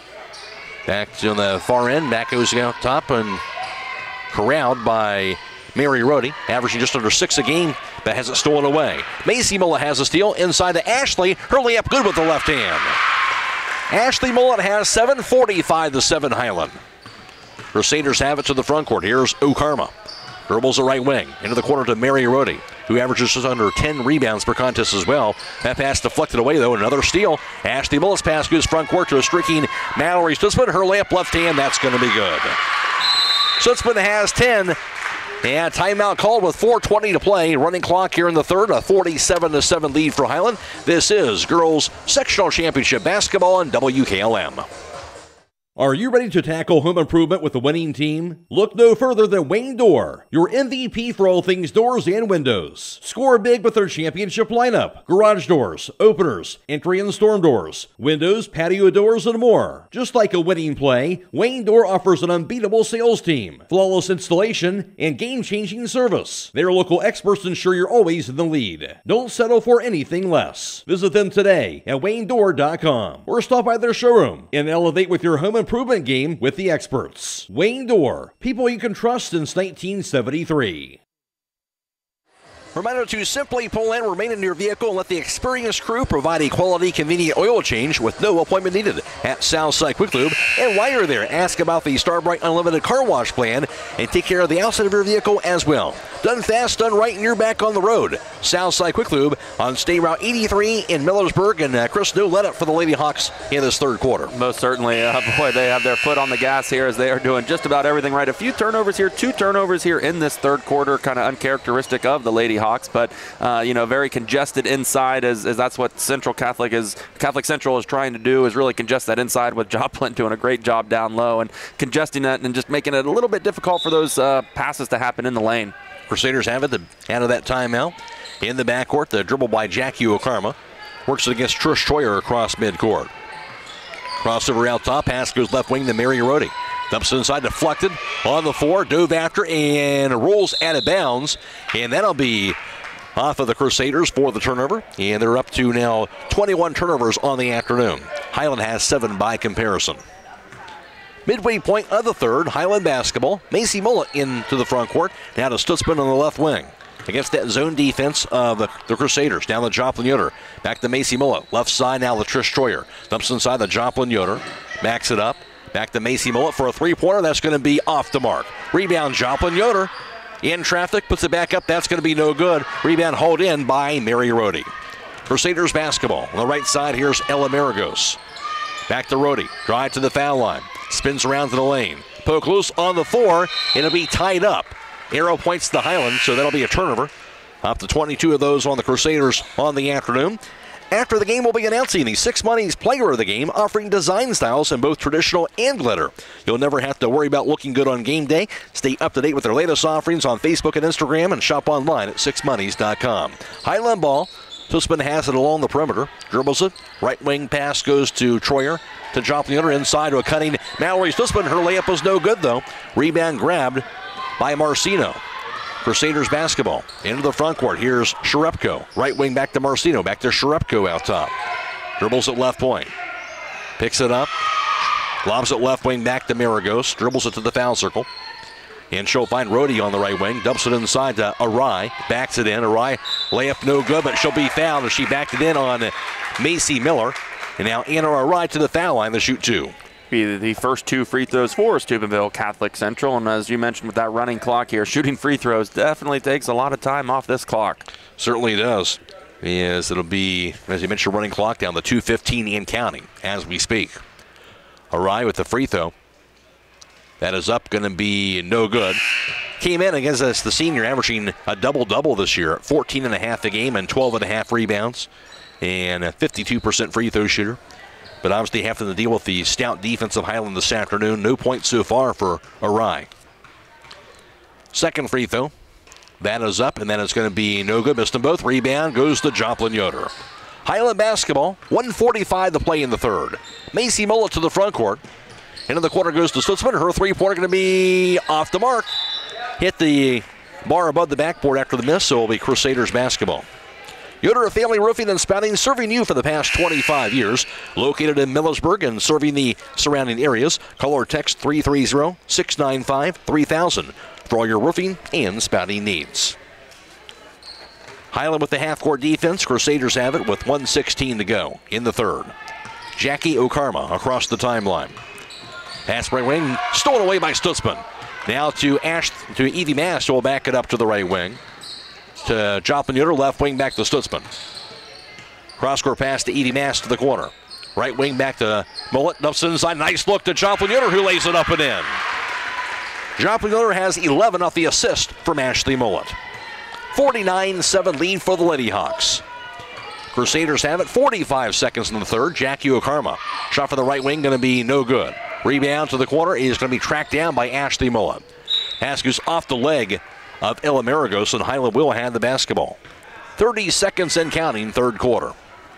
Back to the far end. Back goes out top and corralled by Mary Rohde, averaging just under six a game, but has it stolen away. Macy Mullet has a steal inside to Ashley. Her layup good with the left hand. Ashley Mullet has seven, forty-five to seven Hiland. Crusaders have it to the front court. Here's Ukarma. Dribbles the right wing into the corner to Mary Rohde, who averages just under ten rebounds per contest as well. That pass deflected away, though, another steal. Ashley Mullet's pass goes front court to a streaking Mallory Stutzman. Her layup left hand, that's going to be good. Stutzman has ten. And timeout called with four twenty to play. Running clock here in the third, a forty-seven to seven lead for Hiland. This is Girls Sectional Championship Basketball on W K L M. Are you ready to tackle home improvement with a winning team? Look no further than Wayne Door, your M V P for all things doors and windows. Score big with their championship lineup. Garage doors, openers, entry and storm doors, windows, patio doors, and more. Just like a winning play, Wayne Door offers an unbeatable sales team, flawless installation, and game-changing service. Their local experts ensure you're always in the lead. Don't settle for anything less. Visit them today at wayne door dot com or stop by their showroom and elevate with your home improvement game with the experts. Wayne Door, people you can trust since nineteen seventy-three. Reminder to simply pull in, remain in your vehicle, and let the experienced crew provide a quality, convenient oil change with no appointment needed at Southside Quick Lube. And while you're there, ask about the Starbright Unlimited Car Wash Plan and take care of the outside of your vehicle as well. Done fast, done right, and you're back on the road. Southside Quick Lube on State Route eighty-three in Millersburg. And uh, Chris, no let up for the Lady Hawks in this third quarter. Most certainly. Uh, boy, they have their foot on the gas here as they are doing just about everything right. A few turnovers here, two turnovers here in this third quarter, kind of uncharacteristic of the Lady Hawks, but uh, you know, very congested inside as, as that's what Central Catholic is. Catholic Central is trying to do, is really congest that inside, with Joplin doing a great job down low and congesting that and just making it a little bit difficult for those uh, passes to happen in the lane. Crusaders have it the, out of that timeout. In the backcourt, the dribble by Jackie Okarma. Works it against Trish Troyer across midcourt. Crossover out top, pass goes left wing to Mary Rohde. Dumps it inside, deflected on the four, dove after, and rolls out of bounds. And that'll be off of the Crusaders for the turnover. And they're up to now twenty-one turnovers on the afternoon. Hiland has seven by comparison. Midway point of the third, Hiland basketball. Macy Mullet into the front court. Now to Stutzman on the left wing. Against that zone defense of the, the Crusaders. Down the Joplin Yoder. Back to Macy Mullet. Left side now to Trish Troyer. Dumps inside the Joplin Yoder. Backs it up. Back to Macy Mullet for a three-pointer. That's going to be off the mark. Rebound Joplin Yoder. In traffic. Puts it back up. That's going to be no good. Rebound hauled in by Mary Rohde. Crusaders basketball. On the right side, here's Ella Maragos. Back to Rohde. Drive to the foul line. Spins around to the lane. Poke loose on the four. It'll be tied up. Arrow points to Hiland, so that'll be a turnover. Up to twenty-two of those on the Crusaders on the afternoon. After the game, we'll be announcing the Six Monies Player of the Game, offering design styles in both traditional and glitter. You'll never have to worry about looking good on game day. Stay up to date with their latest offerings on Facebook and Instagram, and shop online at six monies dot com. Hiland ball. Stutzman has it along the perimeter. Dribbles it. Right wing pass goes to Troyer. To Joplin Yoder inside to a cutting Mallory Stutzman. Her layup was no good, though. Rebound grabbed by Marcino. Crusaders basketball into the front court. Here's Sharepko. Right wing back to Marcino. Back to Sharepko out top. Dribbles at left point. Picks it up. Lobs it left wing back to Maragos. Dribbles it to the foul circle. And she'll find Rohde on the right wing. Dumps it inside to Arai. Backs it in. Arai layup no good, but she'll be fouled as she backed it in on Macy Miller. And now Anna Arai to the foul line to shoot two. Be the first two free throws for Steubenville Catholic Central. And as you mentioned with that running clock here, shooting free throws definitely takes a lot of time off this clock. Certainly does. Yes, it'll be, as you mentioned, running clock down to two fifteen and counting as we speak. Arai with the free throw. That is up, going to be no good. Came in against us, the senior, averaging a double-double this year, fourteen and a half a game and twelve and a half rebounds, and a fifty-two percent free throw shooter. But obviously having to deal with the stout defense of Hiland this afternoon. No points so far for Arai. Second free throw. That is up, and then it's going to be no good. Missed them both. Rebound goes to Joplin Yoder. Hiland basketball, one forty-five to play in the third. Macy Mullet to the front court. Into the quarter goes to Stutzman. Her three-pointer going to be off the mark. Hit the bar above the backboard after the miss, so it'll be Crusaders basketball. Yoder Family Roofing and Spouting, serving you for the past twenty-five years. Located in Millersburg and serving the surrounding areas. Call or text three three zero, six nine five, three thousand. for all your roofing and spouting needs. Hiland with the half-court defense. Crusaders have it with one sixteen to go in the third. Jackie Okarma across the timeline. Pass right wing, stolen away by Stutzman. Now to Ash, to Evie Mast, who will back it up to the right wing. To Joplin Yoder, left wing back to Stutzman. Cross-court pass to Evie Mast to the corner. Right wing back to Mullet, dumps inside. Nice look to Joplin Yoder, who lays it up and in. Joplin Yoder has eleven off the assist from Ashley Mullet. forty-nine seven lead for the Lady Hawks. Crusaders have it, forty-five seconds in the third. Jackie Okarma. Shot for the right wing, going to be no good. Rebound to the corner is going to be tracked down by Ashley Mullet. Pass goes off the leg of Ella Maragos, and Hiland will have the basketball. thirty seconds and counting, third quarter.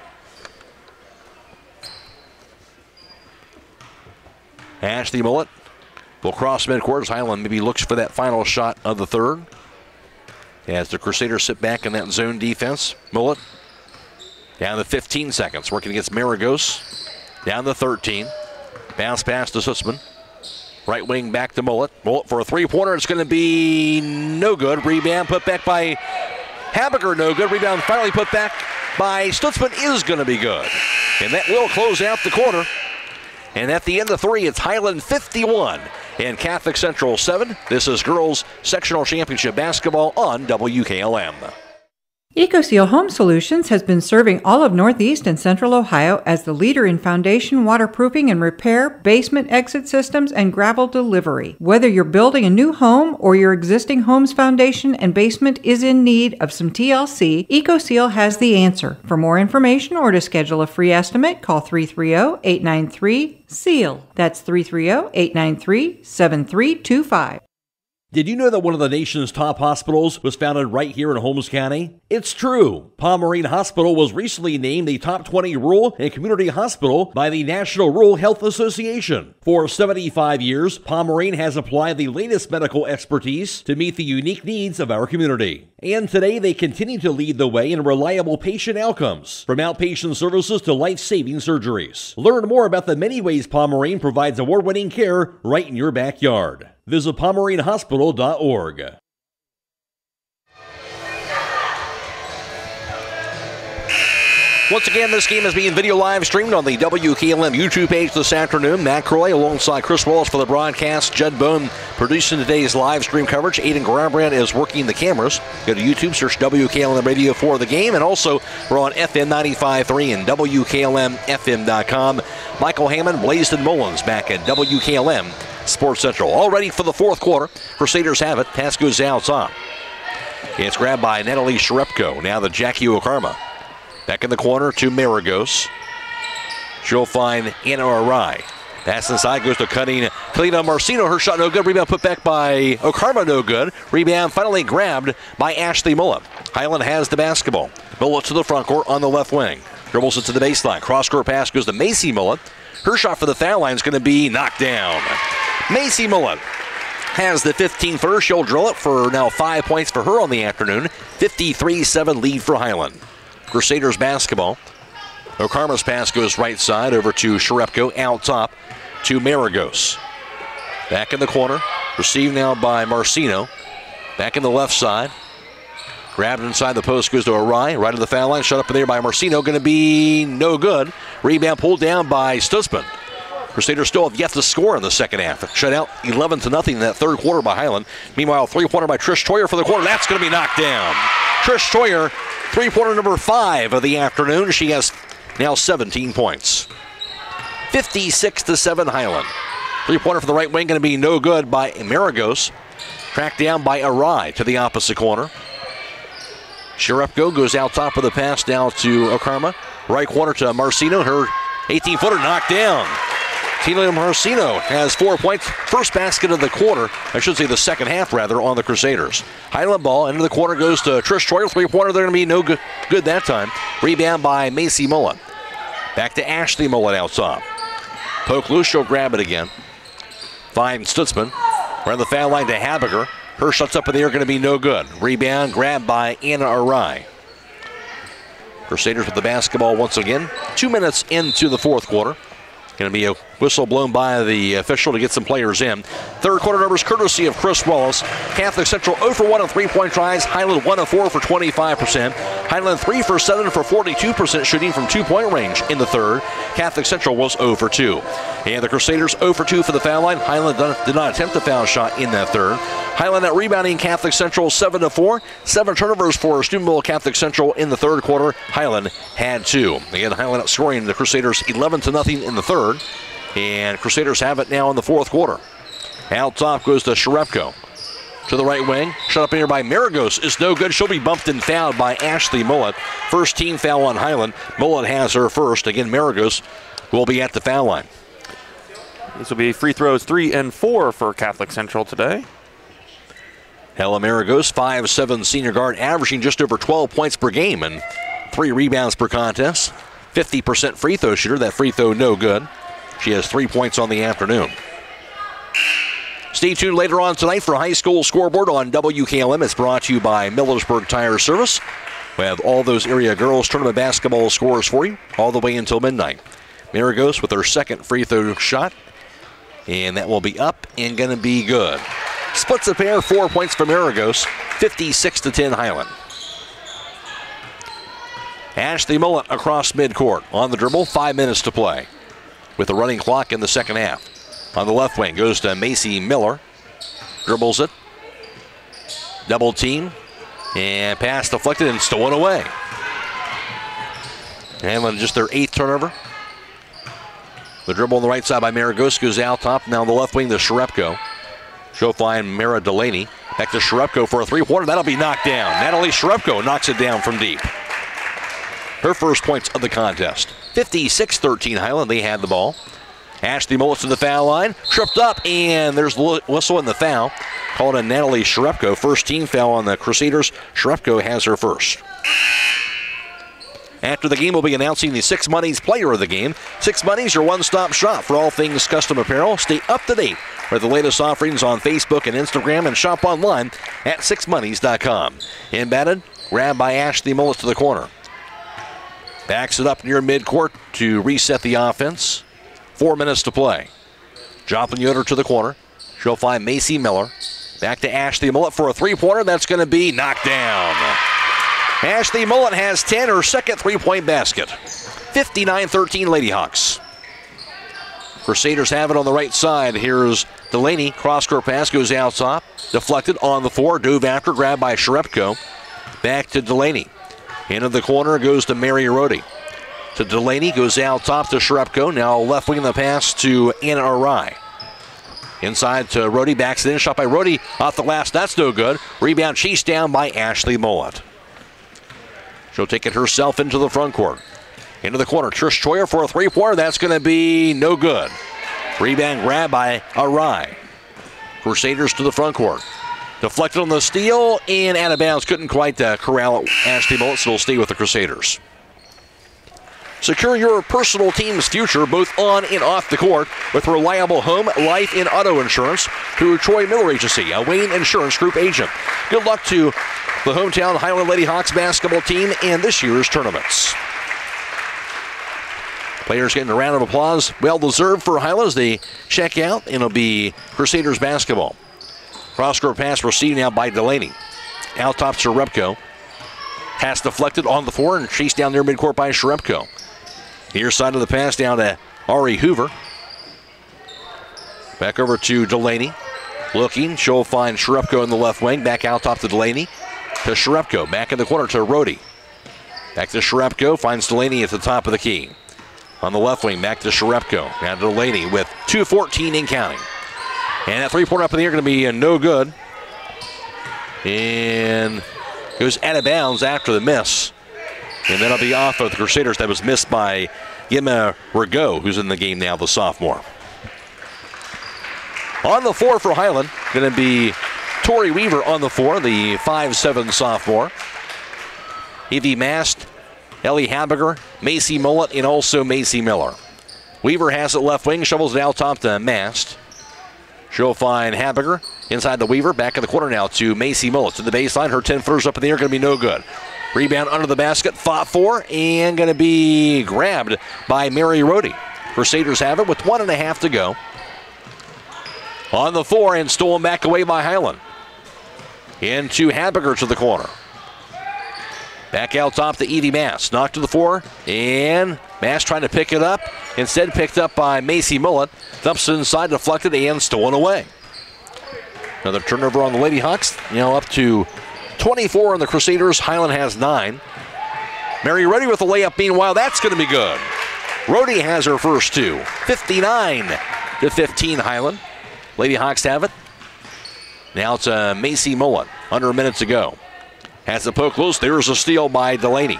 Ashley Mullet will cross midcourt as Hiland maybe looks for that final shot of the third. As the Crusaders sit back in that zone defense. Mullet down to fifteen seconds, working against Maragos. Down to thirteen. Bounce pass to Sussman. Right wing back to Mullet. Mullet for a three-pointer. It's going to be no good. Rebound put back by Habiger, no good. Rebound finally put back by Stutzman is going to be good. And that will close out the quarter. And at the end of three, it's Hiland fifty-one and Catholic Central seven. This is Girls Sectional Championship Basketball on W K L M. EcoSeal Home Solutions has been serving all of Northeast and Central Ohio as the leader in foundation waterproofing and repair, basement exit systems, and gravel delivery. Whether you're building a new home or your existing home's foundation and basement is in need of some T L C, EcoSeal has the answer. For more information or to schedule a free estimate, call three three zero, eight nine three, S E A L. That's three three zero, eight nine three, seven three two five. Did you know that one of the nation's top hospitals was founded right here in Holmes County? It's true. Pomerene Hospital was recently named the top twenty rural and community hospital by the National Rural Health Association. For seventy-five years, Pomerene has applied the latest medical expertise to meet the unique needs of our community. And today they continue to lead the way in reliable patient outcomes, from outpatient services to life-saving surgeries. Learn more about the many ways Pomerene provides award-winning care right in your backyard. Visit pomerene hospital dot org. Once again, this game is being video live streamed on the W K L M YouTube page this afternoon. Matt Croy alongside Chris Wallace for the broadcast. Judd Bone producing today's live stream coverage. Aidan Garabrandt is working the cameras. Go to YouTube, search W K L M Radio for the game. And also, we're on F M ninety-five point three and W K L M F M dot com. Michael Hammond, Blaisdon Mullins back at W K L M Sports Central. All ready for the fourth quarter. Crusaders have it. Pass goes outside. It's grabbed by Natalie Sherepko. Now the Jackie Okarma. Back in the corner to Maragos. She'll find Anna Arai. Pass inside goes to cutting Kalina Marcino. Her shot no good. Rebound put back by Okarma, no good. Rebound finally grabbed by Ashley Mullet. Hiland has the basketball. Mullet to the front court on the left wing. Dribbles it to the baseline. Cross-court pass goes to Macy Mullet. Her shot for the foul line is going to be knocked down. Macy Mullet has the fifteen first. She'll drill it for now five points for her on the afternoon. fifty-three seven lead for Hiland. Crusaders basketball. Okarma's pass goes right side over to Sherepko. Out top to Maragos. Back in the corner. Received now by Marcino. Back in the left side. Grabbed inside the post goes to Arai. Right of the foul line. Shut up in there by Marcino. Going to be no good. Rebound pulled down by Stutzman. Crusaders still have yet to score in the second half. Shut out eleven to nothing in that third quarter by Hiland. Meanwhile, three-pointer by Trish Troyer for the quarter. That's going to be knocked down. Trish Troyer, three-pointer number five of the afternoon. She has now seventeen points. fifty-six to seven Hiland. Three-pointer for the right wing going to be no good by Maragos. Tracked down by Arai to the opposite corner. Sherepko goes out top of the pass now to Okarma. Right corner to Marcino. Her eighteen-footer knocked down. Tina Marcino has four points. First basket of the quarter. I should say the second half, rather, on the Crusaders. Hiland ball into the corner goes to Trish Troyer. Three-pointer, they're going to be no good, good that time. Rebound by Macy Mullet. Back to Ashley Mullet out top. Poke loose, she'll grab it again. Finds Stutzman. Around the foul line to Habiger. Her shots up in the air going to be no good. Rebound grabbed by Anna Arai. Crusaders with the basketball once again. Two minutes into the fourth quarter. Going to be a Whistle blown by the official to get some players in. Third quarter numbers courtesy of Chris Wallace. Catholic Central zero for one on three-point tries. Hiland one of four for twenty-five percent. Hiland three for seven for forty-two percent shooting from two-point range in the third. Catholic Central was zero for two. And the Crusaders zero for two for the foul line. Hiland did not attempt the foul shot in that third. Hiland at rebounding Catholic Central seven to four. Seven turnovers for Steubenville Catholic Central in the third quarter. Hiland had two. Again, Hiland outscoring the Crusaders eleven to nothing in the third. And Crusaders have it now in the fourth quarter. Out top goes to Sharepko. To the right wing. Shut up in here by Maragos. Is no good. She'll be bumped and fouled by Ashley Mullet. First team foul on Hiland. Mullet has her first. Again, Maragos will be at the foul line. These will be free throws three and four for Catholic Central today. Hella Maragos, five seven senior guard, averaging just over twelve points per game and three rebounds per contest. fifty percent free throw shooter. That free throw no good. She has three points on the afternoon. Stay tuned later on tonight for High School Scoreboard on W K L M. It's brought to you by Millersburg Tire Service. We have all those area girls tournament basketball scores for you all the way until midnight. Maragos with her second free throw shot. And that will be up and going to be good. Splits a pair, four points for Maragos, fifty-six to ten Hiland. Ashley Mullet across midcourt on the dribble, five minutes to play with a running clock in the second half. On the left wing goes to Macy Miller, dribbles it, double team, and pass deflected and stolen away. Handling just their eighth turnover. The dribble on the right side by Maragos goes out top. Now on the left wing to Sharepko. Show flying Mara Delaney. Back to Sharepko for a three-pointer. That'll be knocked down. Natalie Sharepko knocks it down from deep. Her first points of the contest. fifty-six thirteen Hiland. They had the ball. Ashley Mullet to the foul line. Tripped up, and there's the whistle in the foul. Called on Natalie Sharepko. First team foul on the Crusaders. Sharepko has her first. After the game, we'll be announcing the Six Monies Player of the Game. Six Monies, your one-stop shop for all things custom apparel. Stay up to date with the latest offerings on Facebook and Instagram, and shop online at six monies dot com. Inbatted, grabbed by Ashley Mullet to the corner. Backs it up near midcourt to reset the offense. Four minutes to play. Joplin Yoder to the corner. She'll find Macy Miller. Back to Ashley Mullet for a three-pointer. That's going to be knocked down. Ashley Mullet has ten, her second three-point basket. fifty-nine thirteen Lady Hawks. Crusaders have it on the right side. Here's Delaney. Cross-court pass goes out top. Deflected on the floor. Dove after. Grabbed by Sharepko. Back to Delaney. Into the corner goes to Mary Rhodey. To Delaney. Goes out top to Sharepko. Now left wing the pass to Anna Arai. Inside to Rhodey. Backs it in. Shot by Rhodey. Off the last. That's no good. Rebound chased down by Ashley Mullet. She'll take it herself into the front court. Into the corner. Trish Troyer for a three-pointer. That's going to be no good. Rebound grab by Arai. Crusaders to the front court. Deflected on the steal and out of bounds. Couldn't quite uh, corral Ashley Mullet, so it'll stay with the Crusaders. Secure your personal team's future both on and off the court with reliable home, life, and auto insurance through Troy Miller Agency, a Wayne Insurance Group agent. Good luck to the hometown Hiland Lady Hawks basketball team and this year's tournaments. Players getting a round of applause. Well-deserved for Hiland as they check out, and it'll be Crusaders basketball. Cross-court pass received now by Delaney. Out top to Sharepko. Pass deflected on the floor and chased down near midcourt by Sharepko. Near side of the pass down to Ari Hoover. Back over to Delaney. Looking, she'll find Sharepko in the left wing. Back out top to Delaney. To Sharepko. Back in the corner to Rhodey. Back to Sharepko. Finds Delaney at the top of the key. On the left wing, back to Sharepko. Now to Delaney with two fourteen in counting. And that three-pointer up in the air going to be uh, no good. And goes out of bounds after the miss. And that'll be off of the Crusaders. That was missed by Yema Rigaud, who's in the game now, the sophomore. On the floor for Hiland, going to be Tori Weaver on the floor, the five seven sophomore. Evie Mast, Ellie Habiger, Macy Mullet, and also Macy Miller. Weaver has it left wing, shovels it out top to Mast. She'll find Habiger inside the Weaver. Back in the corner now to Macy Mullet. To the baseline, her ten footers up in the air, going to be no good. Rebound under the basket, fought for, and going to be grabbed by Mary Rhodey. Crusaders have it with one and a half to go. On the four and stolen back away by Hiland. Into Habiger to the corner. Back out top to Edie Mass. Knocked to the four. And Mass trying to pick it up. Instead picked up by Macy Mullet. Dumps it inside, deflected, and stolen away. Another turnover on the Lady Hawks. Now up to twenty-four on the Crusaders. Hiland has nine. Mary Rody with a layup. Meanwhile, that's going to be good. Rody has her first two. fifty-nine to fifteen Hiland. Lady Hawks have it. Now it's uh, Macy Mullen. Under a minute to go. Has the poke loose. There's a steal by Delaney.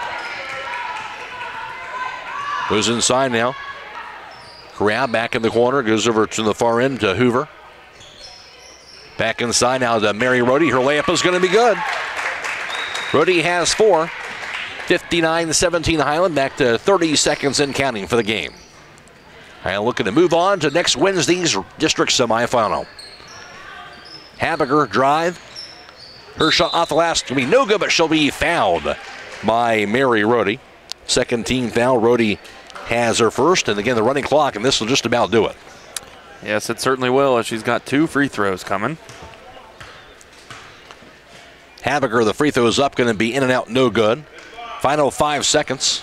Goes inside now. Corral back in the corner. Goes over to the far end to Hoover. Back inside now to Mary Rody. Her layup is going to be good. Rody has four. fifty-nine to seventeen Hiland. Back to thirty seconds and counting for the game. Hiland looking to move on to next Wednesday's district semifinal. Habiger drive. Her shot off the last will be no good, but she'll be fouled by Mary Rody. Second team foul. Rody has her first, and again the running clock, and this will just about do it. Yes, it certainly will, as she's got two free throws coming. Habiger, the free throw is up, going to be in and out, no good. Final five seconds.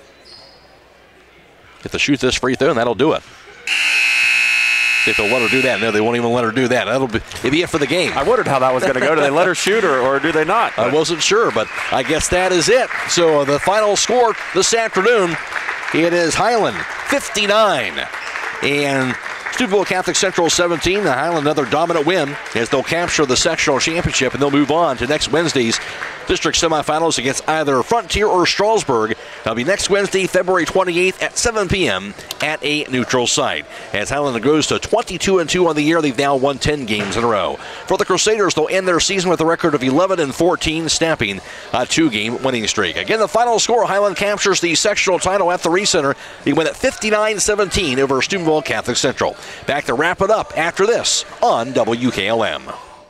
Get to shoot this free throw, and that'll do it. See if they'll let her do that. No, they won't even let her do that. That'll be, it'll be it for the game. I wondered how that was going to go. Do they let her shoot, or, or do they not? I wasn't sure, but I guess that is it. So uh, the final score this afternoon, it is Hiland fifty-nine and Steubenville Catholic Central seventeen. The Hiland another dominant win as they'll capture the sectional championship, and they'll move on to next Wednesday's district semifinals against either Frontier or Strasburg. That'll be next Wednesday, February twenty-eighth at seven p.m. at a neutral site. As Hiland goes to twenty-two and two on the year, they've now won ten games in a row. For the Crusaders, they'll end their season with a record of eleven and fourteen, snapping a two-game winning streak. Again, the final score, Hiland captures the sectional title at the Re-Center. They win at fifty-nine seventeen over Steubenville Catholic Central. Back to wrap it up after this on W K L M.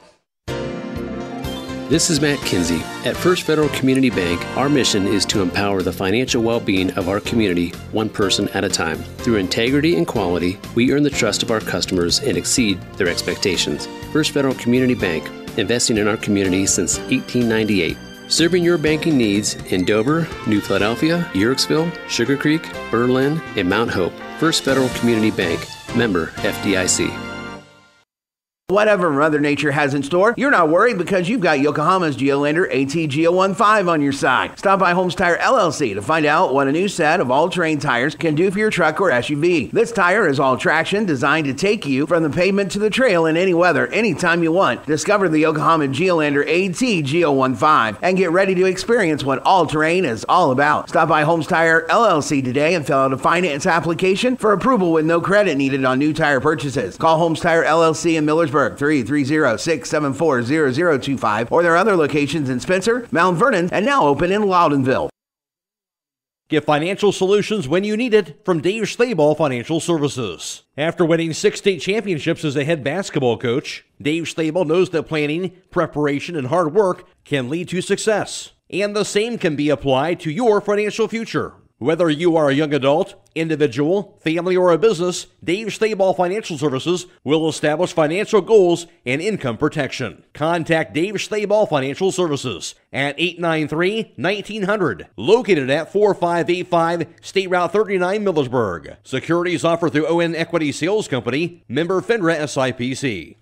This is Matt Kinsey. At First Federal Community Bank, our mission is to empower the financial well-being of our community, one person at a time. Through integrity and quality, we earn the trust of our customers and exceed their expectations. First Federal Community Bank, investing in our community since eighteen ninety-eight. Serving your banking needs in Dover, New Philadelphia, Yerkesville, Sugar Creek, Berlin, and Mount Hope. First Federal Community Bank, member F D I C. Whatever Mother Nature has in store, you're not worried because you've got Yokohama's Geolandar A T G zero one five on your side. Stop by Holmes Tire L L C to find out what a new set of all-terrain tires can do for your truck or S U V. This tire is all-traction, designed to take you from the pavement to the trail in any weather, anytime you want. Discover the Yokohama Geolandar A T G zero one five and get ready to experience what all-terrain is all about. Stop by Holmes Tire L L C today and fill out a finance application for approval with no credit needed on new tire purchases. Call Holmes Tire L L C in Millersburg, three three zero, six seven four, zero zero two five, or their other locations in Spencer, Mount Vernon, and now open in Loudonville. Get financial solutions when you need it from Dave Stayball Financial Services. After winning six state championships as a head basketball coach, Dave Stayball knows that planning, preparation, and hard work can lead to success. And the same can be applied to your financial future. Whether you are a young adult, individual, family, or a business, Dave Stayball Financial Services will establish financial goals and income protection. Contact Dave Stayball Financial Services at eight nine three, nineteen hundred, located at four five eight five State Route thirty-nine, Millersburg. Securities offered through O N Equity Sales Company, member FINRA S I P C.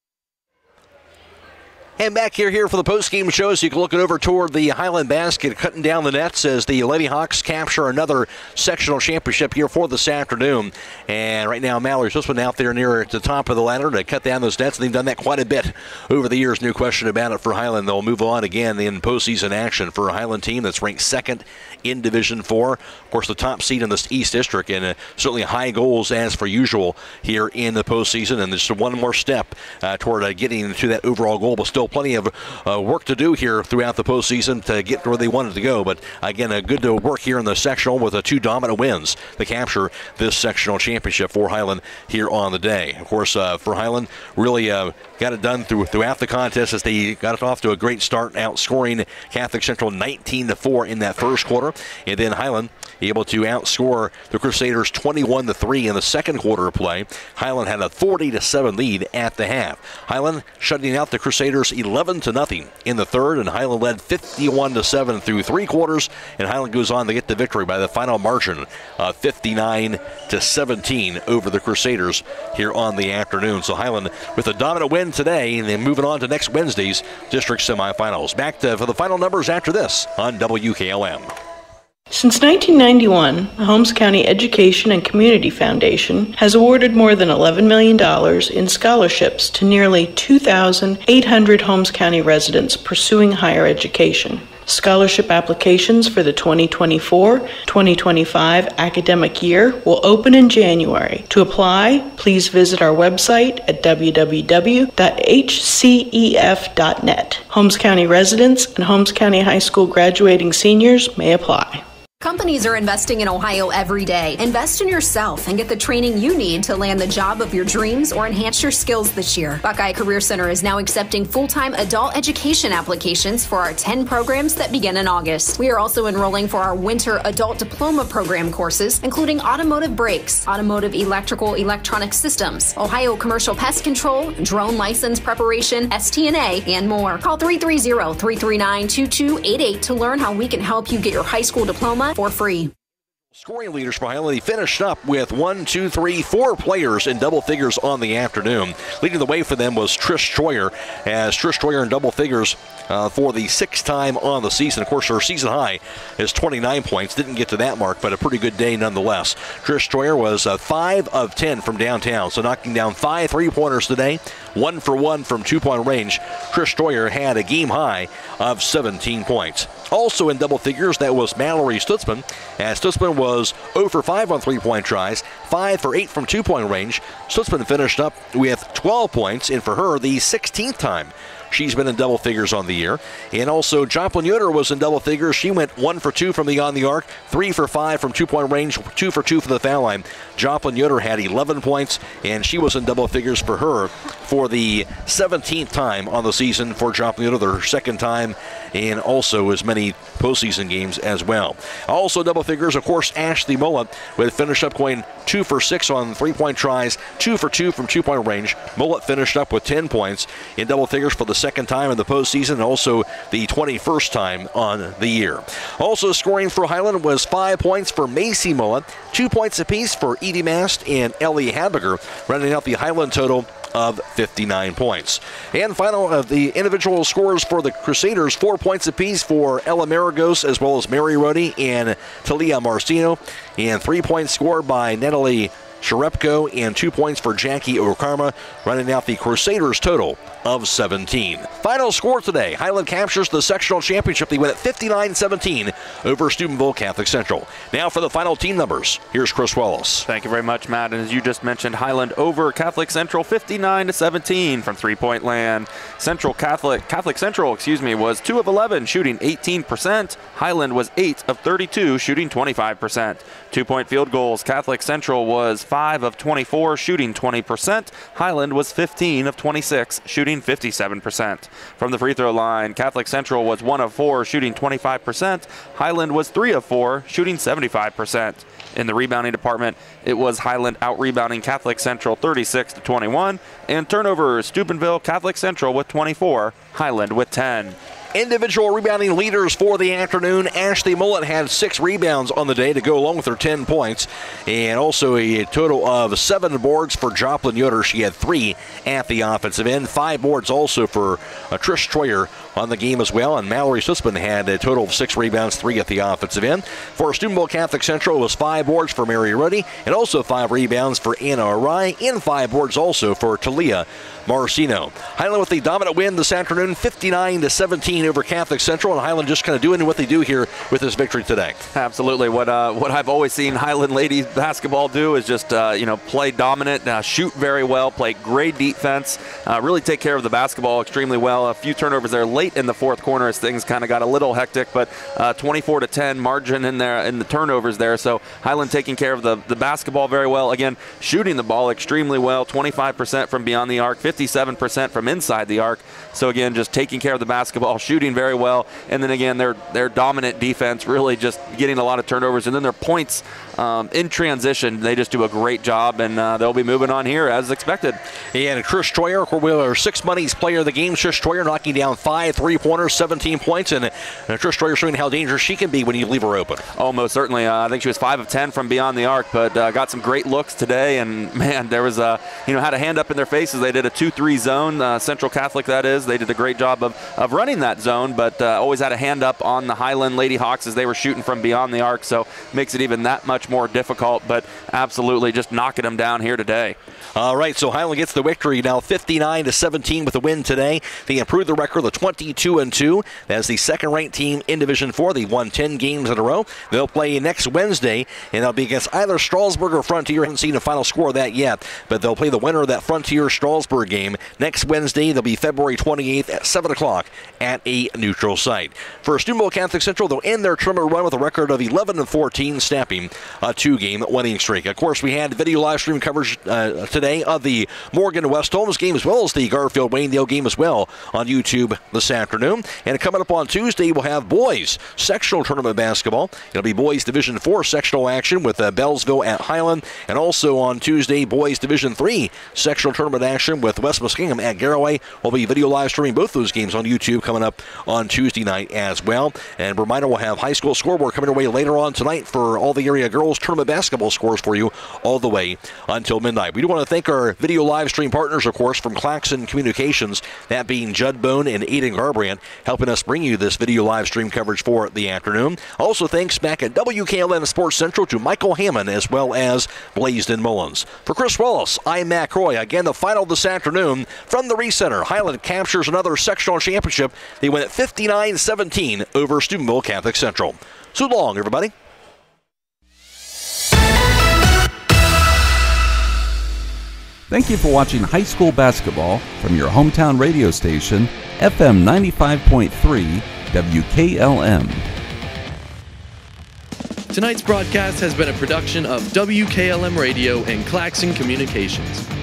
And back here here for the post-game show, so you can look it over toward the Hiland basket, cutting down the nets as the Lady Hawks capture another sectional championship here for this afternoon. And right now, Mallory's just been out there near the top of the ladder to cut down those nets, and they've done that quite a bit over the years. No question about it for Hiland. They'll move on again in postseason action for a Hiland team that's ranked second in Division four. Of course, the top seed in this East District, and uh, certainly high goals as per usual here in the postseason. And just one more step uh, toward uh, getting to that overall goal, but still still plenty of uh, work to do here throughout the postseason to get where they wanted to go. But again, a good to work here in the sectional with a two dominant wins to capture this sectional championship for Hiland here on the day. Of course, uh, for Hiland, really uh, got it done through, throughout the contest as they got it off to a great start, outscoring Catholic Central nineteen to four in that first quarter, and then Hiland able to outscore the Crusaders twenty-one to three in the second quarter of play. Hiland had a forty to seven lead at the half. Hiland shutting out the Crusaders eleven to nothing in the third, and Hiland led fifty-one to seven through three quarters, and Hiland goes on to get the victory by the final margin of fifty-nine to seventeen over the Crusaders here on the afternoon. So Hiland with a dominant win today, and then moving on to next Wednesday's district semifinals. Back to for the final numbers after this on W K L M. Since nineteen ninety-one, the Holmes County Education and Community Foundation has awarded more than eleven million dollars in scholarships to nearly two thousand eight hundred Holmes County residents pursuing higher education. Scholarship applications for the twenty twenty-four twenty twenty-five academic year will open in January. To apply, please visit our website at w w w dot h c e f dot net. Holmes County residents and Holmes County High School graduating seniors may apply. Companies are investing in Ohio every day. Invest in yourself and get the training you need to land the job of your dreams or enhance your skills this year. Buckeye Career Center is now accepting full-time adult education applications for our ten programs that begin in August. We are also enrolling for our winter adult diploma program courses, including automotive brakes, automotive electrical electronic systems, Ohio commercial pest control, drone license preparation, S T N A, and more. Call three three zero, three three nine, two two eight eight to learn how we can help you get your high school diploma for free. Scoring leaders for Hiland, he finished up with one, two, three, four players in double figures on the afternoon. Leading the way for them was Trish Troyer, as Trish Troyer in double figures uh, for the sixth time on the season. Of course, her season high is twenty-nine points. Didn't get to that mark, but a pretty good day nonetheless. Trish Troyer was uh, five of ten from downtown, so knocking down five three-pointers today, one for one from two-point range. Trish Troyer had a game high of seventeen points. Also in double figures, that was Mallory Stutzman, as Stutzman was zero for five on three-point tries, five for eight from two-point range. Stutzman finished up with twelve points, and for her, the sixteenth time she's been in double figures on the year. And also, Joplin Yoder was in double figures. She went one for two from the on the arc, three for five from two-point range, two for two from the foul line. Joplin Yoder had eleven points, and she was in double figures for her for the seventeenth time on the season for Joplin Yoder, her second time, and also as many postseason games as well. Also double figures, of course, Ashley Mullet would finish up going two for six on three-point tries, two for two from two-point range. Mullet finished up with ten points in double figures for the second time in the postseason, and also the twenty-first time on the year. Also scoring for Hiland was five points for Macy Mullet, two points apiece for Edie Mast and Ellie Habiger, running out the Hiland total of fifty-nine points. And final of the individual scores for the Crusaders, four points apiece for Ella Maragos as well as Mary Rhodey and Talia Marcino, and three points scored by Natalie Sharepko and two points for Jackie Okarma, running out the Crusaders total of seventeen. Final score today, Hiland captures the sectional championship. They win at fifty-nine seventeen over Steubenville Catholic Central. Now for the final team numbers, here's Chris Wallace. Thank you very much, Matt. And as you just mentioned, Hiland over Catholic Central fifty-nine to seventeen from three-point land. Central Catholic, Catholic Central, excuse me, was two of eleven, shooting eighteen percent. Hiland was eight of thirty-two, shooting twenty-five percent. Two-point field goals, Catholic Central was five of twenty-four, shooting twenty percent. Hiland was fifteen of twenty-six, shooting fifty-seven percent. From the free throw line, Catholic Central was one of four, shooting twenty-five percent. Hiland was three of four, shooting seventy-five percent. In the rebounding department, it was Hiland out-rebounding Catholic Central thirty-six to twenty-one, and turnovers, Steubenville Catholic Central with twenty-four, Hiland with ten. Individual rebounding leaders for the afternoon. Ashley Mullet had six rebounds on the day to go along with her ten points, and also a total of seven boards for Joplin Yoder. She had three at the offensive end. Five boards also for uh, Trish Troyer on the game as well, and Mallory Sussman had a total of six rebounds, three at the offensive end. For Steubenville Catholic Central, it was five boards for Mary Ruddy, and also five rebounds for Anna Arai, and five boards also for Talia Marcino. Hiland with the dominant win this afternoon, fifty-nine to seventeen seventeen over Catholic Central, and Hiland just kind of doing what they do here with this victory today. Absolutely. What uh, what I've always seen Hiland ladies basketball do is just uh, you know play dominant, uh, shoot very well, play great defense, uh, really take care of the basketball extremely well. A few turnovers there late in the fourth quarter as things kind of got a little hectic, but uh, twenty-four to ten margin in there in the turnovers there. So Hiland taking care of the, the basketball very well. Again, shooting the ball extremely well, twenty-five percent from beyond the arc, fifty-seven percent from inside the arc. So again, just taking care of the basketball, shooting very well, and then again, their their dominant defense, really just getting a lot of turnovers, and then their points um, in transition, they just do a great job, and uh, they'll be moving on here as expected. And Trish Troyer, our six money's player of the game, Trish Troyer knocking down five three-pointers, seventeen points, and uh, Trish Troyer showing how dangerous she can be when you leave her open. Oh, most certainly. Uh, I think she was five of ten from beyond the arc, but uh, got some great looks today, and man, there was a, you know, had a hand up in their faces. They did a two three zone, uh, Central Catholic that is. They did a great job of, of running that zone, but uh, always had a hand up on the Hiland Lady Hawks as they were shooting from beyond the arc, so makes it even that much more difficult, but absolutely just knocking them down here today. All right, so Hiland gets the victory now fifty-nine to seventeen with the win today. They improved the record to twenty-two and two as the second-ranked team in Division four. They've won ten games in a row. They'll play next Wednesday, and they'll be against either Strasburg or Frontier. I haven't seen a final score of that yet, but they'll play the winner of that Frontier-Strasburg game next Wednesday. They'll be February twenty-eighth at seven o'clock at a neutral site. For Steubenville Catholic Central, they'll end their tournament run with a record of eleven and fourteen, snapping a two-game winning streak. Of course, we had video live stream coverage uh, today of the Morgan West Holmes game as well as the Garfield Waynedale game as well on YouTube this afternoon. And coming up on Tuesday, we'll have boys sectional tournament basketball. It'll be boys Division four sectional action with uh, Bellsville at Hiland, and also on Tuesday, boys Division three sectional tournament action with West Muskingum at Garaway. We'll be video live streaming both those games on YouTube coming up on Tuesday night as well. And reminder, we'll have high school scoreboard coming your way later on tonight for all the area girls tournament basketball scores for you all the way until midnight. We do want to thank our video live stream partners, of course, from Claxon Communications, that being Judd Bone and Aidan Garabrandt, helping us bring you this video live stream coverage for the afternoon. Also, thanks back at W K L M Sports Central to Michael Hammond as well as Blaisdon Mullins. For Chris Wallace, I'm Matt Croy. Again, the final this afternoon from the Recenter. Hiland captures another sectional championship. They win at fifty-nine seventeen over Steubenville Catholic Central. So long, everybody. Thank you for watching high school basketball from your hometown radio station, F M ninety-five point three W K L M. Tonight's broadcast has been a production of W K L M Radio and Claxon Communications.